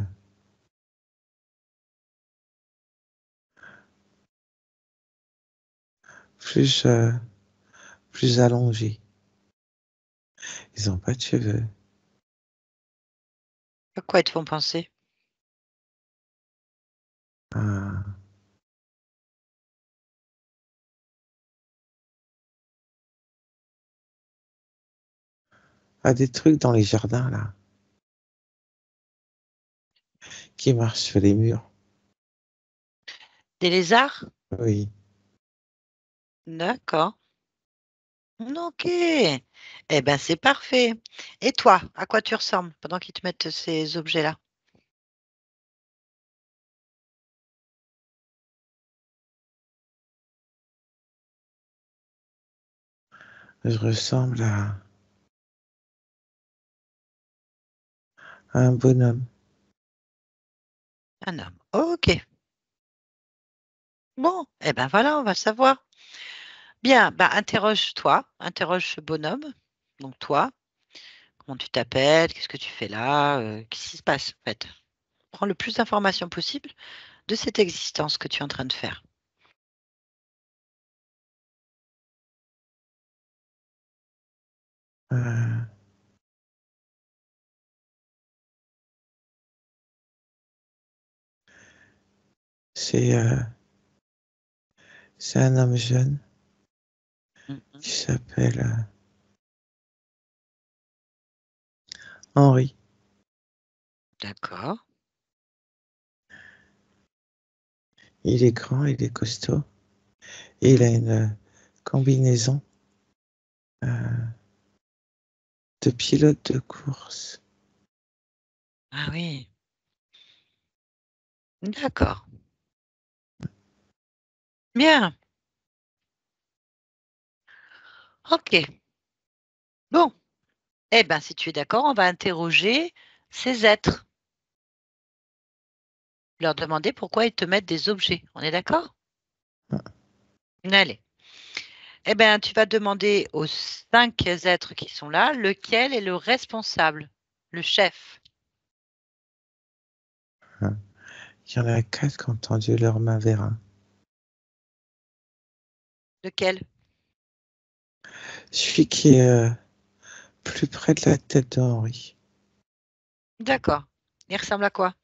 plus, euh, plus allongées. Ils n'ont pas de cheveux. À quoi ils te font penser? Ah, à des trucs dans les jardins, là, qui marchent sur les murs. Des lézards? Oui. D'accord. Ok. Eh ben, c'est parfait. Et toi, à quoi tu ressembles pendant qu'ils te mettent ces objets-là? Je ressemble à, à un bonhomme. Un homme. Ok. Bon, eh ben voilà, on va savoir. Bien, bah interroge-toi, interroge ce bonhomme. Donc toi, comment tu t'appelles, qu'est-ce que tu fais là, euh, qu'est-ce qui se passe en fait? Prends le plus d'informations possible de cette existence que tu es en train de faire. Euh, c'est euh, c'est un homme jeune Mhm. qui s'appelle euh, Henri. D'accord. Il est grand, il est costaud et il Mhm. a une euh, combinaison euh, de pilote de course. Ah oui. D'accord. Bien. Ok. Bon. Eh bien, si tu es d'accord, on va interroger ces êtres. Leur demander pourquoi ils te mettent des objets. On est d'accord? Allez. Eh bien, tu vas demander aux cinq êtres qui sont là, lequel est le responsable, le chef. Hein. Il y en a quatre qui ont tendu leur main vers un. Lequel? Celui qui est euh, plus près de la tête de Henri. D'accord. Il ressemble à quoi?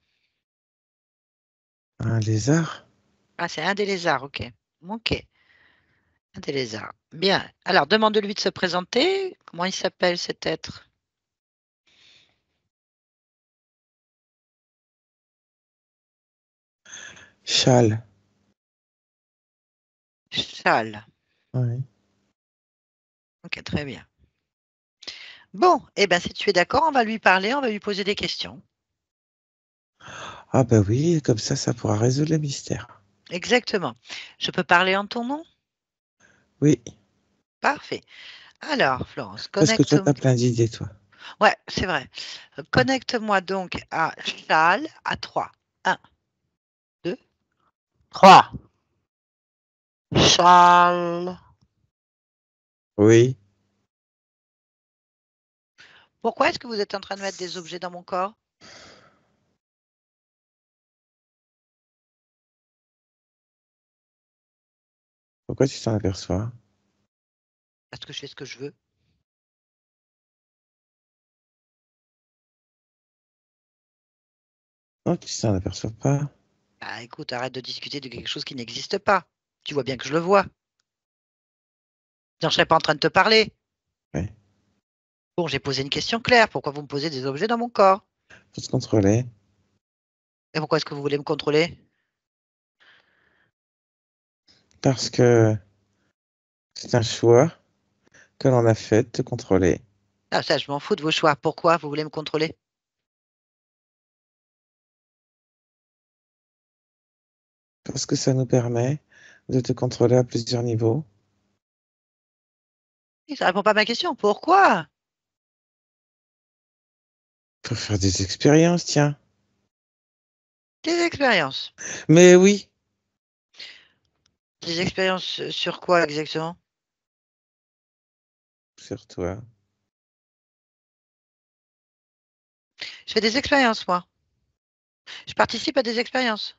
Un lézard. Ah, c'est un des lézards, ok. Ok, un des lézards. Bien. Alors, demande-lui de se présenter. Comment il s'appelle cet être? Châle. Châle. Oui. Ok, très bien. Bon, eh bien, si tu es d'accord, on va lui parler, on va lui poser des questions. Ah bah oui, comme ça, ça pourra résoudre le mystère. Exactement. Je peux parler en ton nom? Oui, Parfait. Alors, Florence, parce que connecte. toi, t'as plein d'idées, toi. Ouais, c'est vrai. Euh, Connecte-moi donc à Châle à trois. Un, deux, trois. Châle. Oui. Pourquoi est-ce que vous êtes en train de mettre des objets dans mon corps? Pourquoi tu t'en aperçois? Parce que je fais ce que je veux. Non, tu t'en aperçois pas. Ah, écoute, arrête de discuter de quelque chose qui n'existe pas. Tu vois bien que je le vois. Sinon, je serais pas en train de te parler. Oui. Bon, j'ai posé une question claire. Pourquoi vous me posez des objets dans mon corps? Faut se contrôler. Et pourquoi est-ce que vous voulez me contrôler? Parce que c'est un choix que l'on a fait de te contrôler. Ah, ça, je m'en fous de vos choix. Pourquoi vous voulez me contrôler? Parce que ça nous permet de te contrôler à plusieurs niveaux. Et ça répond pas à ma question. Pourquoi? Pour faire des expériences, tiens. Des expériences. Mais oui, Des expériences sur quoi exactement? sur toi. Je fais des expériences, moi. Je participe à des expériences.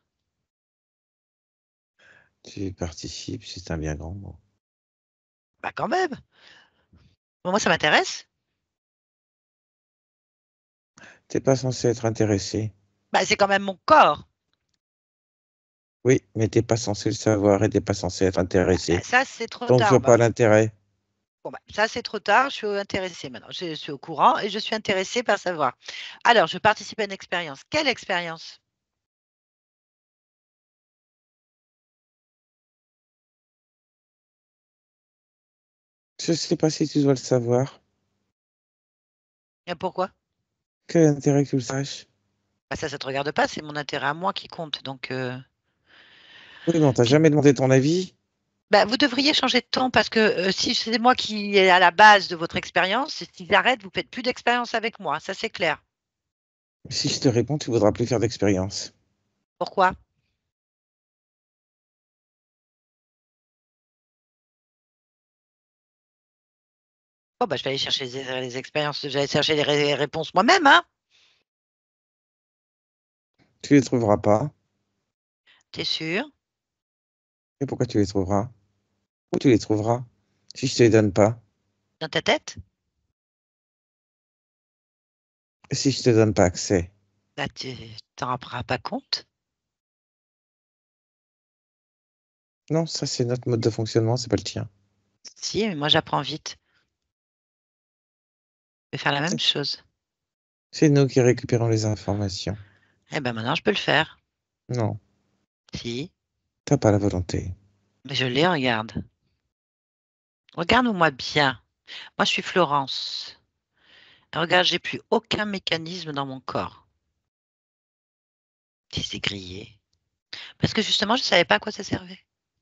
Tu participes, c'est un bien grand mot. Bah quand même. Bon, moi, ça m'intéresse. T'es pas censé être intéressé. Bah, c'est quand même mon corps. Oui, mais t'es pas censé le savoir et t'es pas censé être Bah, bah, intéressé. ça, c'est trop Donc je tard. vois pas Bah, l'intérêt. bon, bah, ça, c'est trop tard. Je suis intéressée maintenant. Je suis au courant et je suis intéressée par savoir. Alors, je participe à une expérience. Quelle expérience? Je sais pas si tu dois le savoir. Et pourquoi? Quel intérêt que tu le saches? Bah, ça, ça te regarde pas. C'est mon intérêt à moi qui compte. Donc, euh, Oui, mais on t'a qui- jamais demandé ton avis. bah, vous devriez changer de ton parce que euh, si c'est moi qui est à la base de votre expérience, s'ils arrêtent, vous faites plus d'expérience avec moi. Ça, c'est clair. Si je te réponds, tu voudras plus faire d'expérience. Pourquoi? Oh, bah, je vais aller chercher les, les expériences. Je vais aller chercher les ré- réponses moi-même, hein? Tu les trouveras pas. T'es sûr? Et pourquoi tu les trouveras? Où tu les trouveras? Si je te les donne pas. Dans ta tête? Si je te donne pas accès. Là, tu t'en rendras pas compte. Non, ça c'est notre mode de fonctionnement, c'est pas le tien. Si, mais moi j'apprends vite. Je vais faire la même chose. C'est nous qui récupérons les informations. Eh ben maintenant je peux le faire. Non, Si, t'as pas la volonté. mais je les regarde. Regarde-moi bien. Moi je suis Florence. Et regarde, j'ai plus aucun mécanisme dans mon corps. C'est grillé. Parce que justement, je savais pas à quoi ça servait.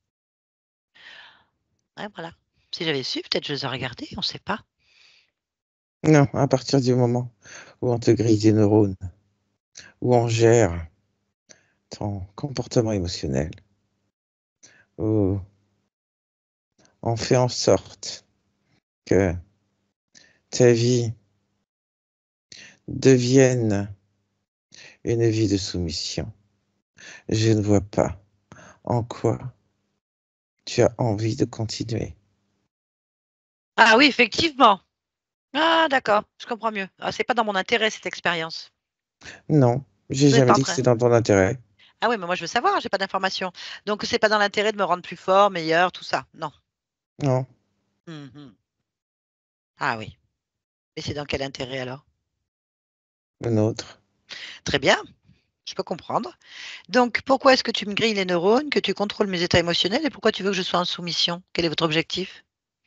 Ouais, voilà. Si j'avais su, peut-être je les aurais regardés, on sait pas. Non, à partir du moment où on te grille des neurones, où on gère ton comportement émotionnel, où on fait en sorte que ta vie devienne une vie de soumission, je ne vois pas en quoi tu as envie de continuer. Ah oui, effectivement. Ah d'accord, je comprends mieux. Ah, c'est pas dans mon intérêt cette expérience. Non, j'ai Vous n'êtes jamais pas en dit que train. c'est dans ton intérêt. Ah oui, mais moi je veux savoir, j'ai pas d'informations. Donc c'est pas dans l'intérêt de me rendre plus fort, meilleur, tout ça. Non. Non, Mhm. Ah oui. Et c'est dans quel intérêt alors? le nôtre. Très bien, je peux comprendre. Donc pourquoi est-ce que tu me grilles les neurones, que tu contrôles mes états émotionnels et pourquoi tu veux que je sois en soumission? Quel est votre objectif?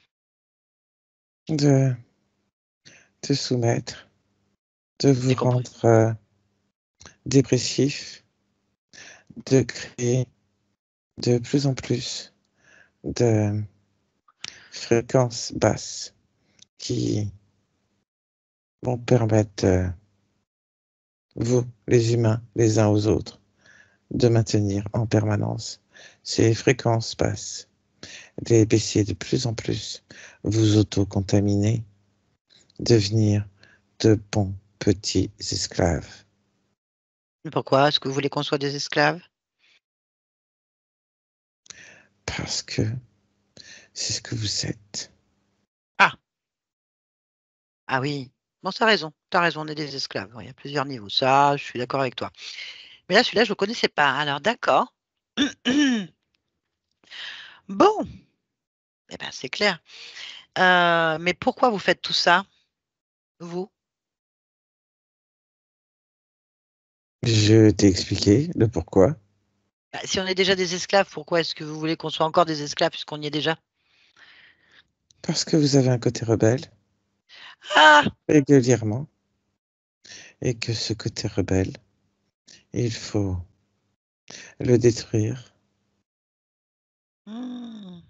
De te soumettre, de vous J'ai compris. rendre euh, dépressif, de créer de plus en plus de fréquences basses qui vont permettre, euh, vous, les humains, les uns aux autres, de maintenir en permanence ces fréquences basses, de baisser de plus en plus, vous auto-contaminer, devenir de bons petits esclaves. Mais pourquoi? Est-ce que vous voulez qu'on soit des esclaves? Parce que c'est ce que vous êtes. Ah, ah oui. Bon, t'as raison, t'as raison, on est des esclaves. Ouais, il y a plusieurs niveaux. Ça, je suis d'accord avec toi. Mais là, celui-là, je ne le connaissais pas. Alors, d'accord. Bon, eh ben, c'est clair. Euh, mais pourquoi vous faites tout ça, vous? Je t'ai expliqué le pourquoi. Bah, si on est déjà des esclaves, pourquoi est-ce que vous voulez qu'on soit encore des esclaves puisqu'on y est déjà? Parce que vous avez un côté rebelle, Ah! régulièrement, et que ce côté rebelle, il faut le détruire. Hmm,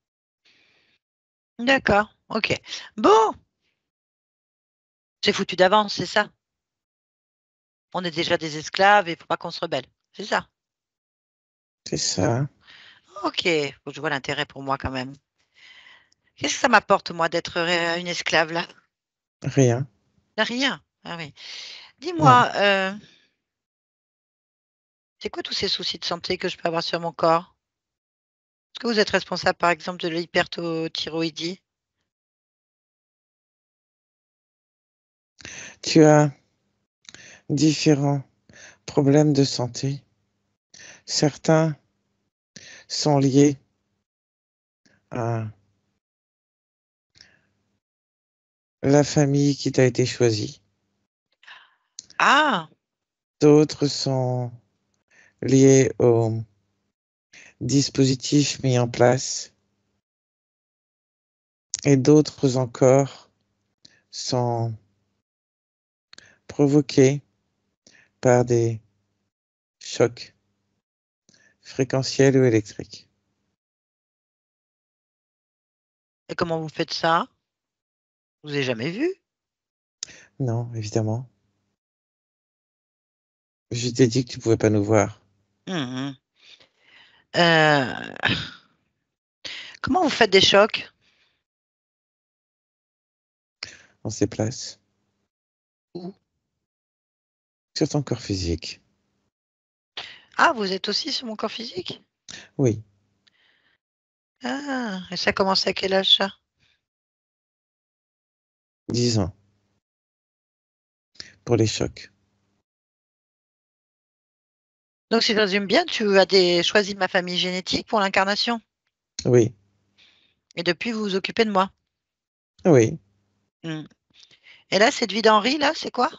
d'accord, ok. Bon, c'est foutu d'avance, c'est ça. On est déjà des esclaves et il faut pas qu'on se rebelle. C'est ça. C'est ça, Ok, faut que je vois l'intérêt pour moi quand même. Qu'est-ce que ça m'apporte, moi, d'être euh, une esclave là? rien. Rien. Ah oui. Non, Dis-moi, euh, c'est quoi tous ces soucis de santé que je peux avoir sur mon corps? Est-ce que vous êtes responsable, par exemple, de l'hyperthyroïdie? tu as différents problèmes de santé. Certains sont liés à la famille qui t'a été choisie. Ah, D'autres sont liés aux dispositifs mis en place. Et d'autres encore sont provoqués par des chocs fréquentiels ou électriques. et comment vous faites ça? Je vous ai jamais vu. Non, évidemment. Je t'ai dit que tu pouvais pas nous voir. Mhm. Euh, comment vous faites des chocs? On se déplace Où? sur ton corps physique. Ah, vous êtes aussi sur mon corps physique? Oui, Ah, et ça commence à quel âge ça? dix ans. pour les chocs. Donc, si je résume bien, tu as des... choisi ma famille génétique pour l'incarnation. Oui, Et depuis, vous vous occupez de moi. oui, Hmm. Et là, cette vie d'Henri, là, c'est quoi?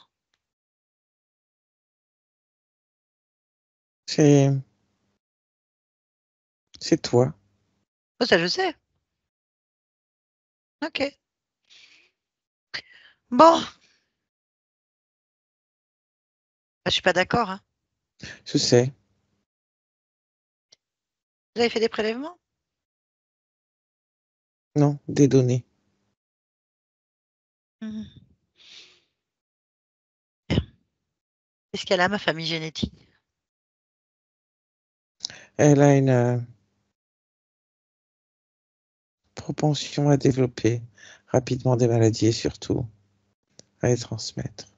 c'est c'est toi. Oh, ça, je sais. Ok. Bon, bah, je suis pas d'accord, hein. Je sais. Vous avez fait des prélèvements? Non, des données. Hmm. Qu'est-ce qu'elle a, ma famille génétique? Elle a une euh, propension à développer rapidement des maladies et surtout à les transmettre.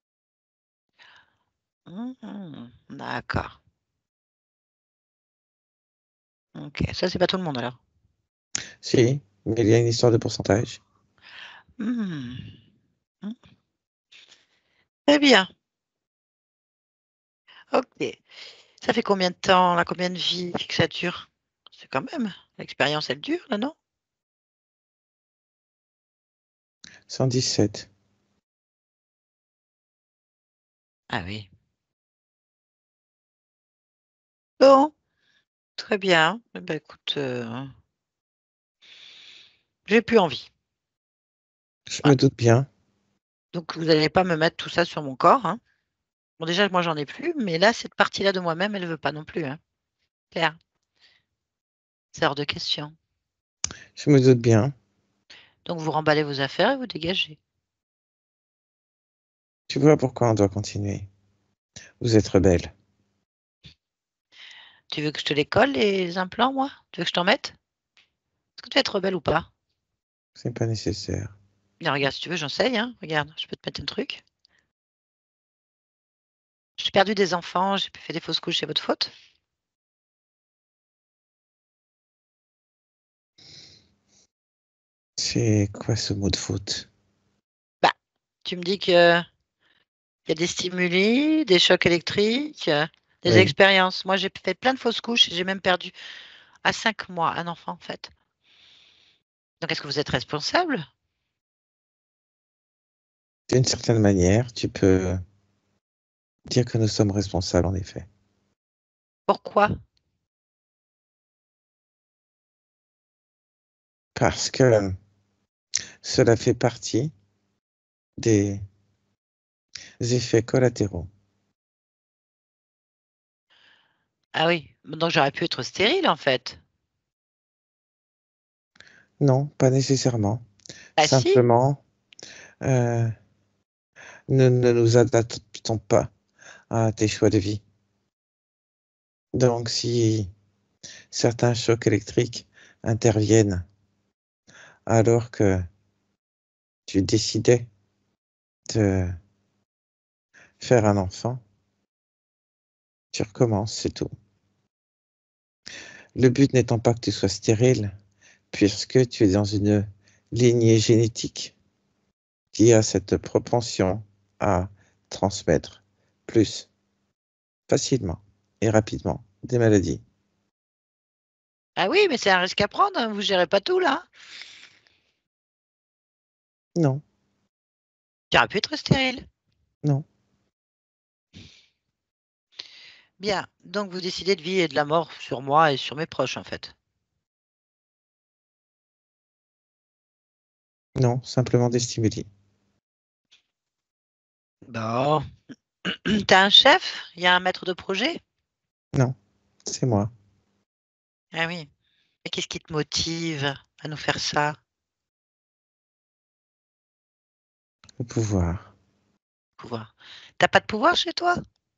Hmm, d'accord. Ok, ça, c'est pas tout le monde alors. Si, mais il y a une histoire de pourcentage. Hmm. Hmm. Très bien. Ok. Ça fait combien de temps, là, combien de vies que ça dure? C'est quand même. L'expérience, elle dure, là, non? cent dix-sept. Ah oui. Bon, très bien. Eh ben, écoute, euh, j'ai plus envie. Je me Voilà. doute bien. Donc, vous n'allez pas me mettre tout ça sur mon corps, hein. Bon, déjà, moi, j'en ai plus, mais là, cette partie-là de moi-même, elle ne veut pas non plus, hein. Claire, c'est hors de question. Je me doute bien. Donc, vous remballez vos affaires et vous dégagez. Tu vois pourquoi on doit continuer. Vous êtes rebelle. Tu veux que je te les colle, les implants, moi? Tu veux que je t'en mette? Est-ce que tu vas être rebelle ou pas? C'est pas nécessaire. Mais regarde, si tu veux, j'enseigne, hein. Regarde, je peux te mettre un truc. J'ai perdu des enfants, j'ai fait des fausses couches, c'est votre faute. C'est quoi ce mot de faute? Bah, tu me dis que il y a des stimuli, des chocs électriques, euh, des Oui, expériences. Moi, j'ai fait plein de fausses couches et j'ai même perdu à cinq mois un enfant, en fait. Donc, est-ce que vous êtes responsable? d'une certaine manière, tu peux dire que nous sommes responsables, en effet. Pourquoi? Parce que cela fait partie des effets collatéraux. Ah oui, donc j'aurais pu être stérile, en fait. Non, pas nécessairement. Ah si, Simplement, euh, ne, ne nous adaptons pas à tes choix de vie. Donc, si certains chocs électriques interviennent alors que tu décidais de faire un enfant, tu recommences, c'est tout. Le but n'étant pas que tu sois stérile, puisque tu es dans une lignée génétique qui a cette propension à transmettre plus facilement et rapidement des maladies. ah oui, mais c'est un risque à prendre, hein. Vous gérez pas tout, là. Non, J'aurais pu être stérile. non, Bien, donc vous décidez de vie et de la mort sur moi et sur mes proches, en fait. non, simplement des stimuli. Bon. T'as un chef? Il y a un maître de projet? Non, c'est moi, Ah oui. Et qu'est-ce qui te motive à nous faire ça? le pouvoir. Pouvoir. T'as pas de pouvoir chez toi?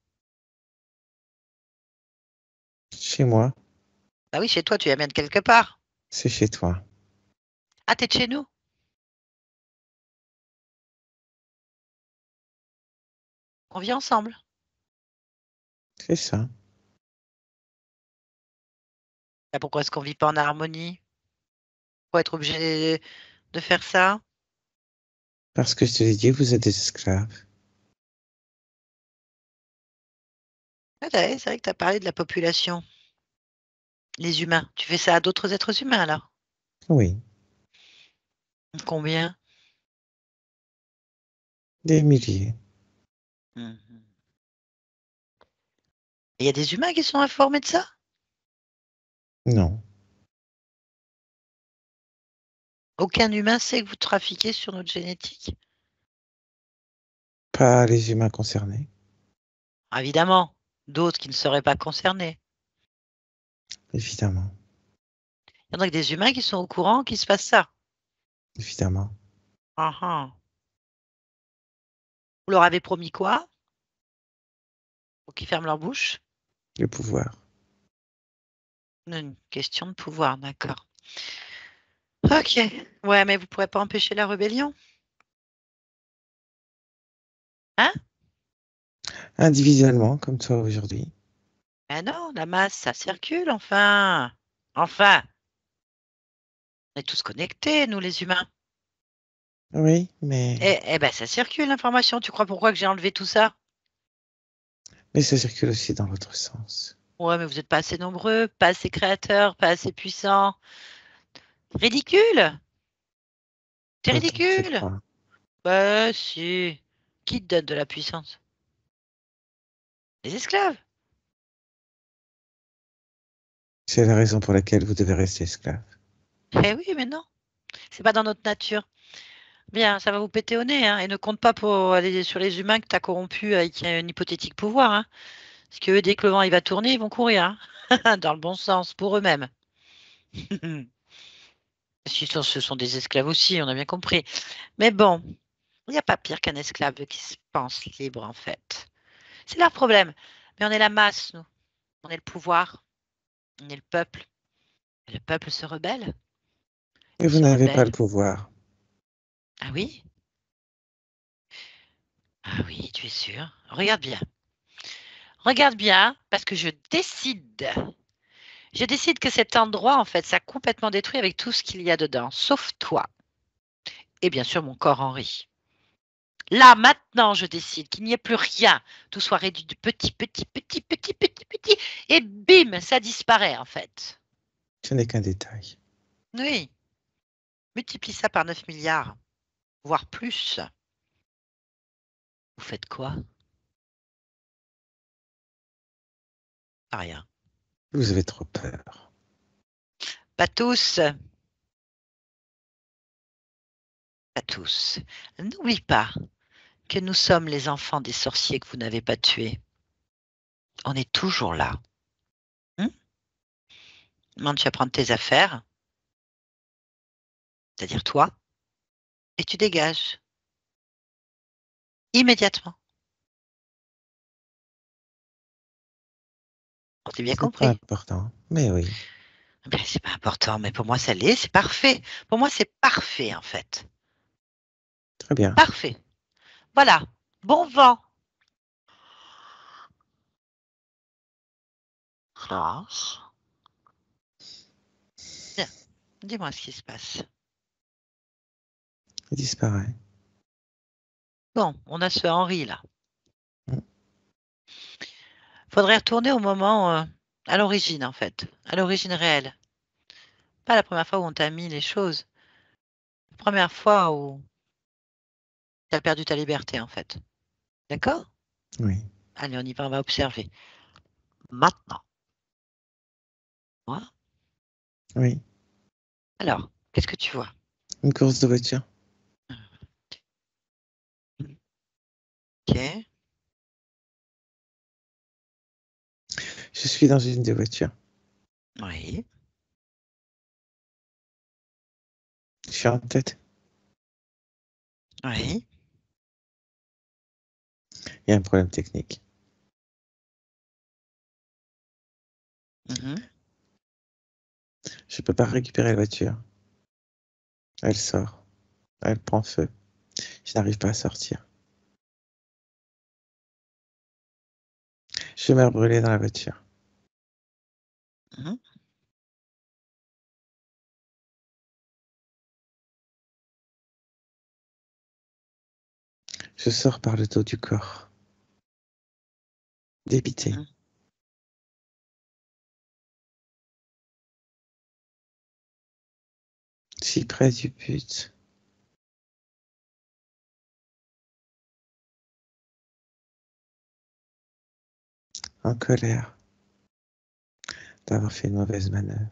Chez moi, Ah oui, chez toi, tu y amènes quelque part. c'est chez toi. Ah, t'es de chez nous? On vit ensemble. C'est ça. Ah, pourquoi est-ce qu'on vit pas en harmonie? Pour être obligé de faire ça? Parce que je te l'ai dit, vous êtes des esclaves. Ah, ouais, c'est vrai que tu as parlé de la population. Les humains. Tu fais ça à d'autres êtres humains, alors? Oui, Combien? des milliers. Mhm. Il y a des humains qui sont informés de ça? Non, Aucun humain sait que vous trafiquez sur notre génétique? pas les humains concernés. Ah, évidemment, d'autres qui ne seraient pas concernés. Évidemment, Il y en a que des humains qui sont au courant qu'il se passe ça. évidemment. Ah, ah. Vous leur avez promis quoi? Pour qu'ils ferment leur bouche? Le pouvoir. Une question de pouvoir, d'accord. Ok. Ouais, mais vous pourrez pas empêcher la rébellion? Hein? Individuellement, comme toi aujourd'hui. Ben non, la masse, ça circule, enfin. Enfin, on est tous connectés, nous les humains. Oui, mais, Eh, eh ben, ça circule l'information. Tu crois pourquoi que j'ai enlevé tout ça? mais ça circule aussi dans l'autre sens. Ouais, mais vous n'êtes pas assez nombreux, pas assez créateurs, pas assez puissants. Ridicule! C'est Autant que tu ridicule! crois. Bah si. Qui te donne de la puissance? Les esclaves. C'est la raison pour laquelle vous devez rester esclave. Eh oui, mais non. C'est pas dans notre nature. Bien, ça va vous péter au nez, hein, et ne compte pas pour aller sur les humains que tu as corrompus avec un hypothétique pouvoir, hein. Parce que eux, dès que le vent il va tourner, ils vont courir, hein. Dans le bon sens, pour eux-mêmes. Si ce ce sont des esclaves aussi, on a bien compris. Mais bon, il n'y a pas pire qu'un esclave qui se pense libre, en fait. C'est leur problème. Mais on est la masse, nous. On est le pouvoir. On est le peuple. Et le peuple se rebelle. Et Il vous se n'avez pas le rebelle. pouvoir. Ah oui? Ah oui, tu es sûr? Regarde bien. Regarde bien, parce que je décide. Je décide que cet endroit, en fait, ça a complètement détruit avec tout ce qu'il y a dedans, sauf toi. Et bien sûr, mon corps en rit. Là, maintenant, je décide qu'il n'y ait plus rien. Tout soit réduit de petit, petit, petit, petit, petit, petit. Et bim, ça disparaît, en fait. Ce n'est qu'un détail. Oui. Multiplie ça par neuf milliards, voire plus. Vous faites quoi? Pas rien. Vous avez trop peur. Pas tous. Pas tous. N'oublie pas que nous sommes les enfants des sorciers que vous n'avez pas tués. On est toujours là. Hum Maintenant, tu vas prendre tes affaires, c'est-à-dire toi, et tu dégages. Immédiatement. On s'est bien C'est pas compris. important, mais oui. Ben, c'est pas important, mais pour moi, ça l'est. C'est parfait. Pour moi, c'est parfait, en fait. Très bien. Parfait. Voilà. Bon vent. Florence. Bien. Dis-moi ce qui se passe. Il disparaît. Bon, on a ce Henri, là. Mm. Faudrait retourner au moment, euh, à l'origine, en fait. À l'origine réelle. Pas la première fois où on t'a mis les choses. La première fois où tu as perdu ta liberté, en fait. D'accord? Oui. Allez, on y va, on va observer. Maintenant. Moi. Oui. Alors, qu'est-ce que tu vois? Une course de voiture. Ok. Je suis dans une des voitures. Oui. Je suis en tête. Oui. Il y a un problème technique. Mhm. Je peux pas récupérer la voiture. Elle sort. Elle prend feu. Je n'arrive pas à sortir. Je meurs brûlé dans la voiture. Mhm. Je sors par le dos du corps. Débité. Mhm. si près du but. En colère d'avoir fait une mauvaise manœuvre,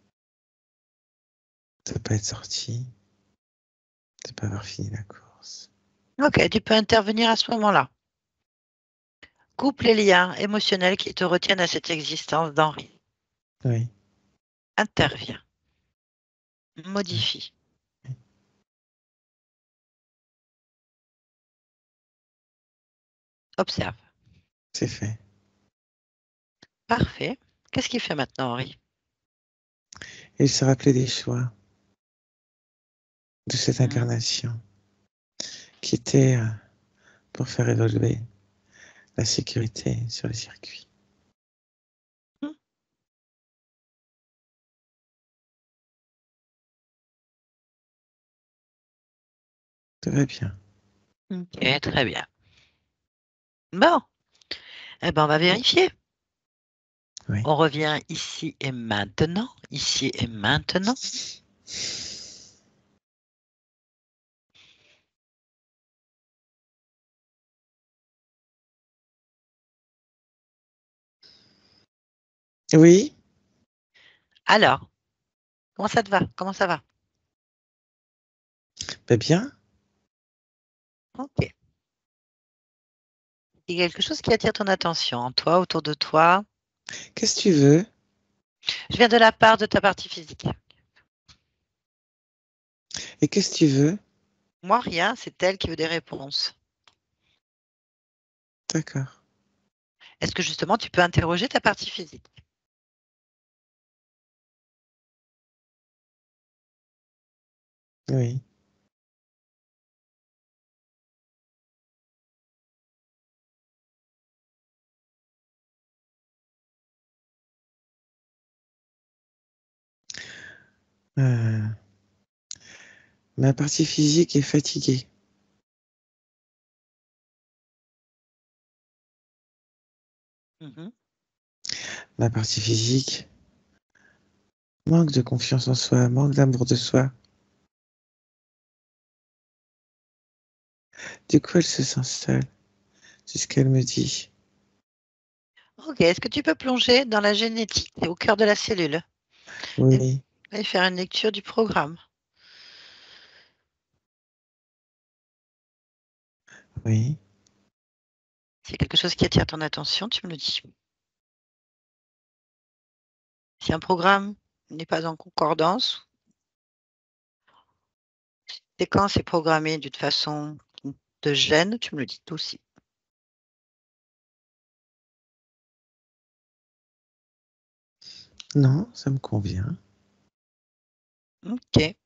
de ne pas être sorti, de ne pas avoir fini la course. Ok, tu peux intervenir à ce moment-là. Coupe les liens émotionnels qui te retiennent à cette existence d'Henri. Oui. Interviens. Oui. Modifie. Observe. C'est fait. Parfait. Qu'est-ce qu'il fait maintenant, Henri? Et il se rappelait des choix de cette Hmm. incarnation qui était euh, pour faire évoluer la sécurité sur le circuit. Hmm. Tout va bien. Ok, très bien. Bon, eh ben, on va vérifier. Oui. On revient ici et maintenant. Ici et maintenant. Oui. Alors, comment ça te va? Comment ça va? Ben bien. Ok. Il y a quelque chose qui attire ton attention en toi, autour de toi. Qu'est-ce que tu veux? Je viens de la part de ta partie physique. Et qu'est-ce que tu veux? Moi, rien, c'est elle qui veut des réponses. D'accord. Est-ce que justement tu peux interroger ta partie physique? Oui. Euh, ma partie physique est fatiguée. Mhm. Ma partie physique manque de confiance en soi, manque d'amour de soi. Du coup, elle se sent seule. C'est ce qu'elle me dit. Ok, est-ce que tu peux plonger dans la génétique et au cœur de la cellule Oui. et faire une lecture du programme? Oui. S'il y a quelque chose qui attire ton attention, tu me le dis. Si un programme n'est pas en concordance, c'est quand c'est programmé d'une façon qui te gêne, tu me le dis aussi. Non, ça me convient. Ok,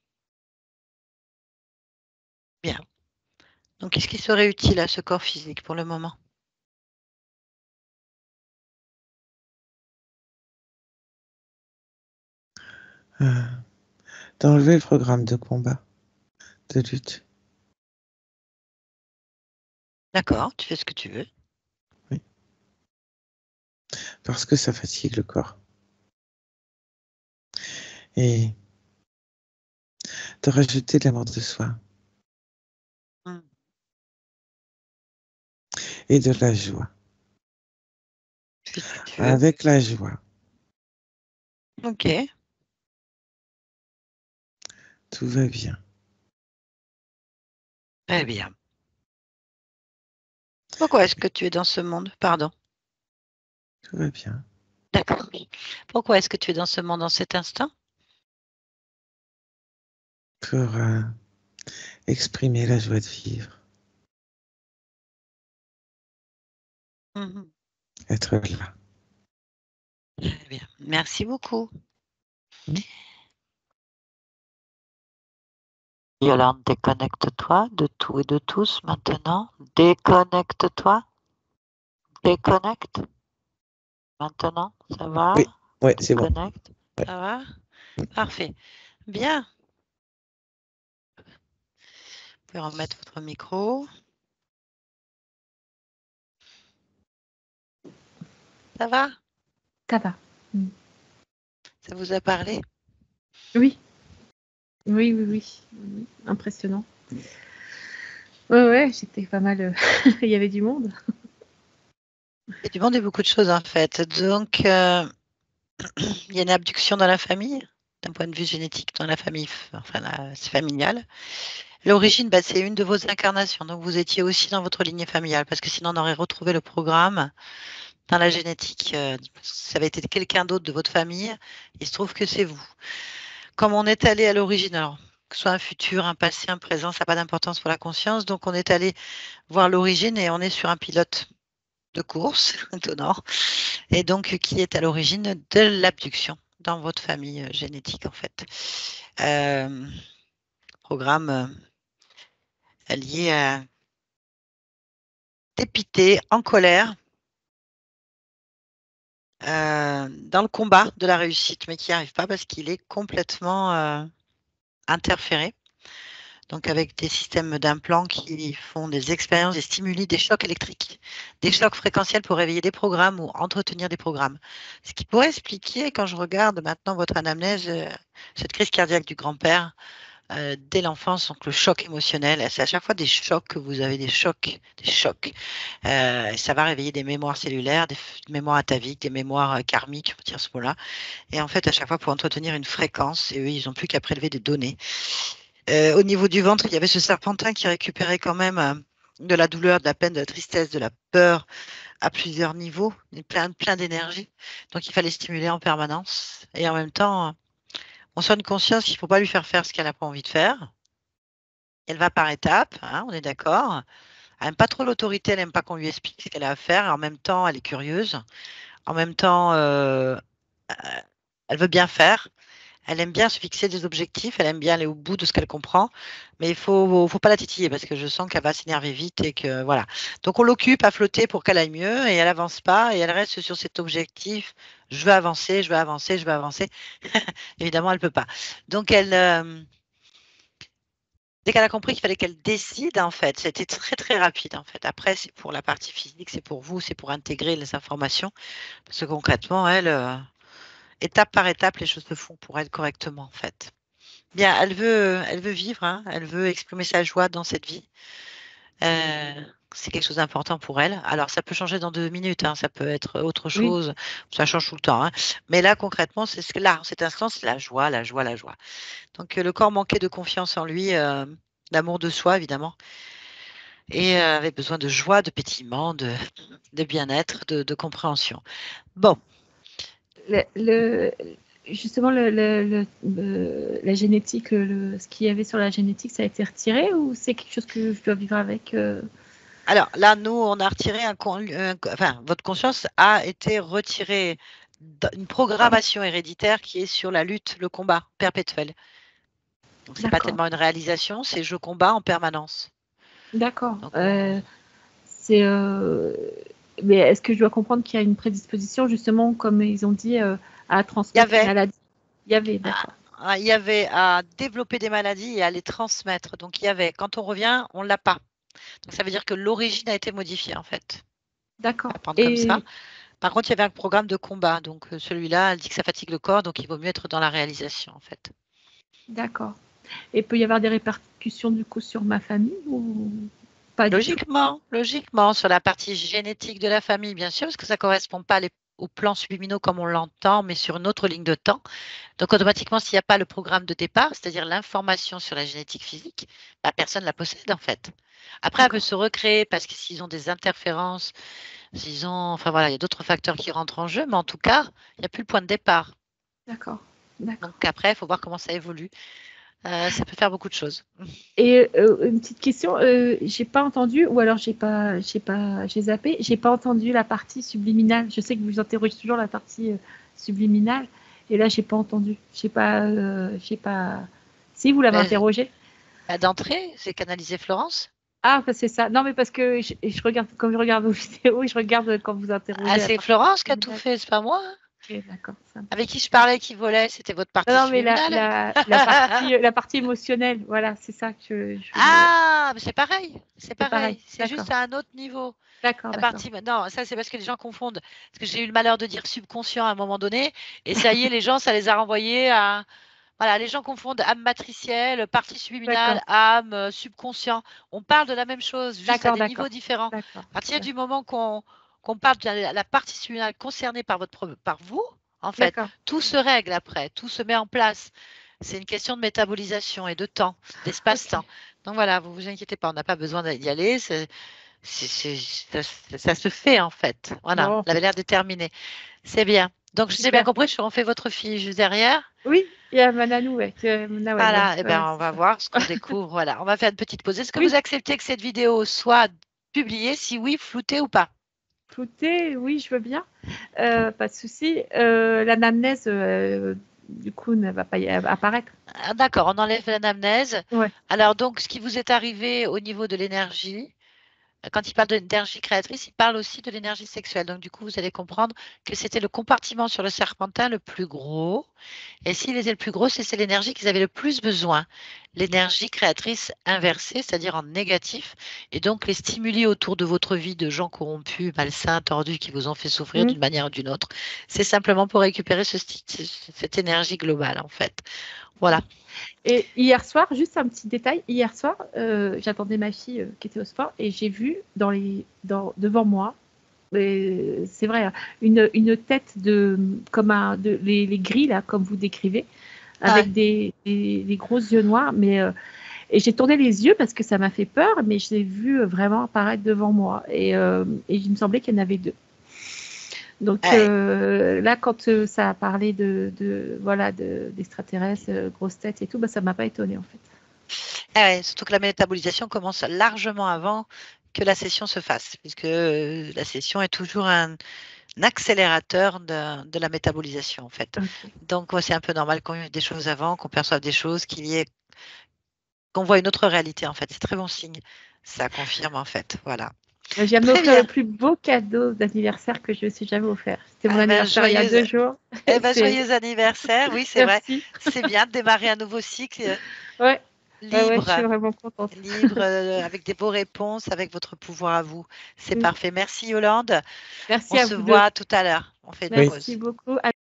bien. Donc, qu'est-ce qui serait utile à ce corps physique pour le moment? Euh, D'enlever le programme de combat, de lutte. D'accord, tu fais ce que tu veux. Oui. Parce que ça fatigue le corps. Et de rajouter de l'amour de soi Hmm. et de la joie. Tu fais ce que tu veux. Avec la joie, Ok, tout va bien. très bien. Pourquoi est-ce que tu es dans ce monde? Pardon. Tout va bien. D'accord. Pourquoi est-ce que tu es dans ce monde en cet instant? Pour euh, exprimer la joie de vivre. Mhm. Être là. Très bien. Merci beaucoup. Hmm. Yolande, déconnecte-toi de tout et de tous maintenant. Déconnecte-toi. Déconnecte. Maintenant, ça va? Oui, ouais, c'est bon. Déconnecte. Ouais. Ça va? Hmm. Parfait. Bien. Vous pouvez remettre votre micro. Ça va? Ça va. Mm. Ça vous a parlé? Oui. Oui, oui, oui, oui. Impressionnant. Ouais, ouais, j'étais pas mal. euh, Il y avait du monde. Il y a du monde et beaucoup de choses en fait. Donc, euh, il y a une abduction dans la famille, d'un point de vue génétique, dans la famille, f- enfin, la- c'est familial. L'origine, bah, c'est une de vos incarnations. Donc, vous étiez aussi dans votre lignée familiale, parce que sinon, on aurait retrouvé le programme dans la génétique. euh, Ça avait été quelqu'un d'autre de votre famille. Il se trouve que c'est vous. Comme on est allé à l'origine, alors, que ce soit un futur, un passé, un présent, ça n'a pas d'importance pour la conscience. Donc, on est allé voir l'origine et on est sur un pilote de course, étonnant, et donc qui est à l'origine de l'abduction dans votre famille euh, génétique, en fait. Euh, Programme euh, lié à dépité, en colère, euh, dans le combat de la réussite, mais qui n'y arrive pas parce qu'il est complètement euh, interféré. Donc avec des systèmes d'implants qui font des expériences, des stimuli, des chocs électriques, des chocs fréquentiels pour réveiller des programmes ou entretenir des programmes. Ce qui pourrait expliquer, quand je regarde maintenant votre anamnèse, euh, cette crise cardiaque du grand-père, euh, dès l'enfance, donc le choc émotionnel, c'est à chaque fois des chocs que vous avez, des chocs, des chocs. Euh, ça va réveiller des mémoires cellulaires, des f- mémoires ataviques, des mémoires euh, karmiques, on va dire ce mot-là. Et en fait, à chaque fois, pour entretenir une fréquence, et eux, ils n'ont plus qu'à prélever des données. Euh, au niveau du ventre, il y avait ce serpentin qui récupérait quand même euh, de la douleur, de la peine, de la tristesse, de la peur à plusieurs niveaux, et plein, plein d'énergie. Donc, il fallait stimuler en permanence. Et en même temps, on soit une conscience qu'il ne faut pas lui faire faire ce qu'elle n'a pas envie de faire. Elle va par étapes, hein, on est d'accord. Elle n'aime pas trop l'autorité, elle n'aime pas qu'on lui explique ce qu'elle a à faire. Et en même temps, elle est curieuse. En même temps, euh, euh, elle veut bien faire. Elle aime bien se fixer des objectifs, elle aime bien aller au bout de ce qu'elle comprend, mais il faut, faut pas la titiller parce que je sens qu'elle va s'énerver vite et que voilà. Donc on l'occupe à flotter pour qu'elle aille mieux et elle avance pas et elle reste sur cet objectif. Je veux avancer, je veux avancer, je veux avancer. Évidemment, elle peut pas. Donc elle, euh, dès qu'elle a compris qu'il fallait qu'elle décide, en fait, c'était très très rapide en fait. Après, c'est pour la partie physique, c'est pour vous, c'est pour intégrer les informations parce que concrètement, elle, euh, étape par étape, les choses se font pour elle correctement en fait. Bien, elle veut, elle veut vivre, hein, elle veut exprimer sa joie dans cette vie. Euh, c'est quelque chose d'important pour elle. Alors, ça peut changer dans deux minutes, hein, ça peut être autre Oui, chose, ça change tout le temps, hein. Mais là, concrètement, c'est ce que là, en cet instant, c'est la joie, la joie, la joie. Donc, euh, le corps manquait de confiance en lui, euh, d'amour de soi, évidemment, et euh, avait besoin de joie, de pétillement, de, de bien-être, de, de compréhension. Bon, le, le- justement, le, le- le- le- la génétique, le, le- ce qu'il y avait sur la génétique, ça a été retiré ou c'est quelque chose que je dois vivre avec euh alors là, nous, on a retiré un, con- un- enfin, votre conscience a été retirée d'une programmation héréditaire qui est sur la lutte, le combat perpétuel. Donc, c'est pas D'accord, tellement une réalisation, c'est je combats en permanence. d'accord. Donc, on- Euh, c'est, euh, mais est-ce que je dois comprendre qu'il y a une prédisposition, justement, comme ils ont dit, euh, à il y transmettre une avait, maladie? Il y avait, à- d'accord, à- il y avait à développer des maladies et à les transmettre. Donc, il y avait, quand on revient, on l'a pas. Donc, ça veut dire que l'origine a été modifiée, en fait. On d'accord. va prendre comme ça. Et Par contre, il y avait un programme de combat. Donc, euh, celui-là, elle dit que ça fatigue le corps, donc il vaut mieux être dans la réalisation, en fait. d'accord. Et peut y avoir des répercussions du coup sur ma famille ou pas du tout? Logiquement, logiquement, sur la partie génétique de la famille, bien sûr, parce que ça ne correspond pas les- aux plans subliminaux comme on l'entend, mais sur une autre ligne de temps. Donc, automatiquement, s'il n'y a pas le programme de départ, c'est-à-dire l'information sur la génétique physique, bah, personne ne la possède, en fait. Après, elle peut D'accord, se recréer parce que s'ils ont des interférences, s'ils ont, enfin voilà, il y a d'autres facteurs qui rentrent en jeu, mais en tout cas, il n'y a plus le point de départ. d'accord, d'accord. Donc, après, il faut voir comment ça évolue. Euh, ça peut faire beaucoup de choses. Et euh, une petite question, euh, j'ai pas entendu, ou alors j'ai pas, j'ai pas, j'ai zappé, j'ai pas entendu la partie subliminale. Je sais que vous interrogez toujours la partie euh, subliminale, et là j'ai pas entendu. J'ai pas, euh, j'ai pas. Si vous l'avez Ben, interrogé. bah, d'entrée, c'est canaliser Florence. Ah, bah, c'est ça. Non, mais parce que je, je regarde, comme je regarde vos vidéos, je regarde quand vous Ah, interrogez la c'est partie Florence qui a tout subliminale. fait, c'est pas moi, hein. Ok, d'accord, ça Avec marche. qui je parlais qui volait, c'était votre Non, partie non, mais la, subliminale. la, la partie, la partie émotionnelle, voilà, c'est ça que je, je voulais. Ah, mais c'est pareil, c'est C'est pareil. pareil, c'est D'accord, juste à un autre niveau. d'accord, La d'accord. partie, non, ça c'est parce que les gens confondent. Parce que j'ai eu le malheur de dire subconscient à un moment donné, et ça y est, les gens, ça les a renvoyés à. Voilà, les gens confondent âme matricielle, partie subliminale, âme, euh, subconscient. On parle de la même chose, juste à des niveaux différents. À partir du moment qu'on qu'on parle de la, la partie subliminale concernée par, votre, par vous, en fait, tout se règle après, tout se met en place. C'est une question de métabolisation et de temps, d'espace-temps. Okay. Donc voilà, vous vous inquiétez pas, on n'a pas besoin d'y aller. C'est, c'est, c'est, ça, ça se fait en fait. Voilà, bon. La l'air déterminée. C'est bien. Donc, je n'ai bien compris, on fait votre fille juste derrière. Oui, il y a Mananou. Ouais, Nawel, voilà, ouais. et ben, ouais, on va ça. voir ce qu'on découvre. Voilà, on va faire une petite pause. Est-ce que oui. vous acceptez que cette vidéo soit publiée? Si oui, floutée ou pas? Floutée, oui, je veux bien. Euh, pas de souci. Euh, L'anamnèse, euh, du coup, ne va pas y apparaître. Ah, d'accord, on enlève l'anamnèse. Ouais. Alors, donc, ce qui vous est arrivé au niveau de l'énergie, quand il parle d'énergie créatrice, il parle aussi de l'énergie sexuelle. Donc, du coup, vous allez comprendre que c'était le compartiment sur le serpentin le plus gros. Et s'il était le plus gros, c'est l'énergie qu'ils avaient le plus besoin. L'énergie créatrice inversée, c'est-à-dire en négatif. Et donc, les stimuli autour de votre vie de gens corrompus, malsains, tordus, qui vous ont fait souffrir mmh. d'une manière ou d'une autre, c'est simplement pour récupérer ce, cette énergie globale, en fait. Voilà. Et hier soir, juste un petit détail, hier soir, euh, j'attendais ma fille euh, qui était au sport et j'ai vu dans les, dans, devant moi, c'est vrai, une, une tête de, comme un, de, les, les grilles, là, comme vous décrivez, avec ouais. des, des, des gros yeux noirs. Mais, euh, et j'ai tourné les yeux parce que ça m'a fait peur, mais je l'ai vu vraiment apparaître devant moi. Et, euh, et il me semblait qu'il y en avait deux. Donc ouais. euh, là, quand euh, ça a parlé de, de voilà d'extraterrestres, de, euh, grosses têtes et tout, bah, ça ne m'a pas étonnée en fait. Ah ouais, surtout que la métabolisation commence largement avant que la session se fasse, puisque euh, la session est toujours un, un accélérateur de, de la métabolisation en fait. Okay. Donc c'est un peu normal qu'on ait des choses avant, qu'on perçoive des choses, qu'il y ait, qu'on voit une autre réalité en fait. C'est très bon signe. Ça confirme en fait. Voilà. Je viens de m'offrir le plus beau cadeau d'anniversaire que je me suis jamais offert. C'était mon ah anniversaire ben, joyeuse... il y a deux jours. Eh ben, joyeux anniversaire, oui, c'est vrai. C'est bien de démarrer un nouveau cycle. Ouais. Libre, ouais, ouais, je suis vraiment contente. Libre, euh, avec des beaux réponses, avec votre pouvoir à vous. C'est mmh. parfait. Merci Yolande. Merci On à se vous voit deux. tout à l'heure. On fait Merci beaucoup.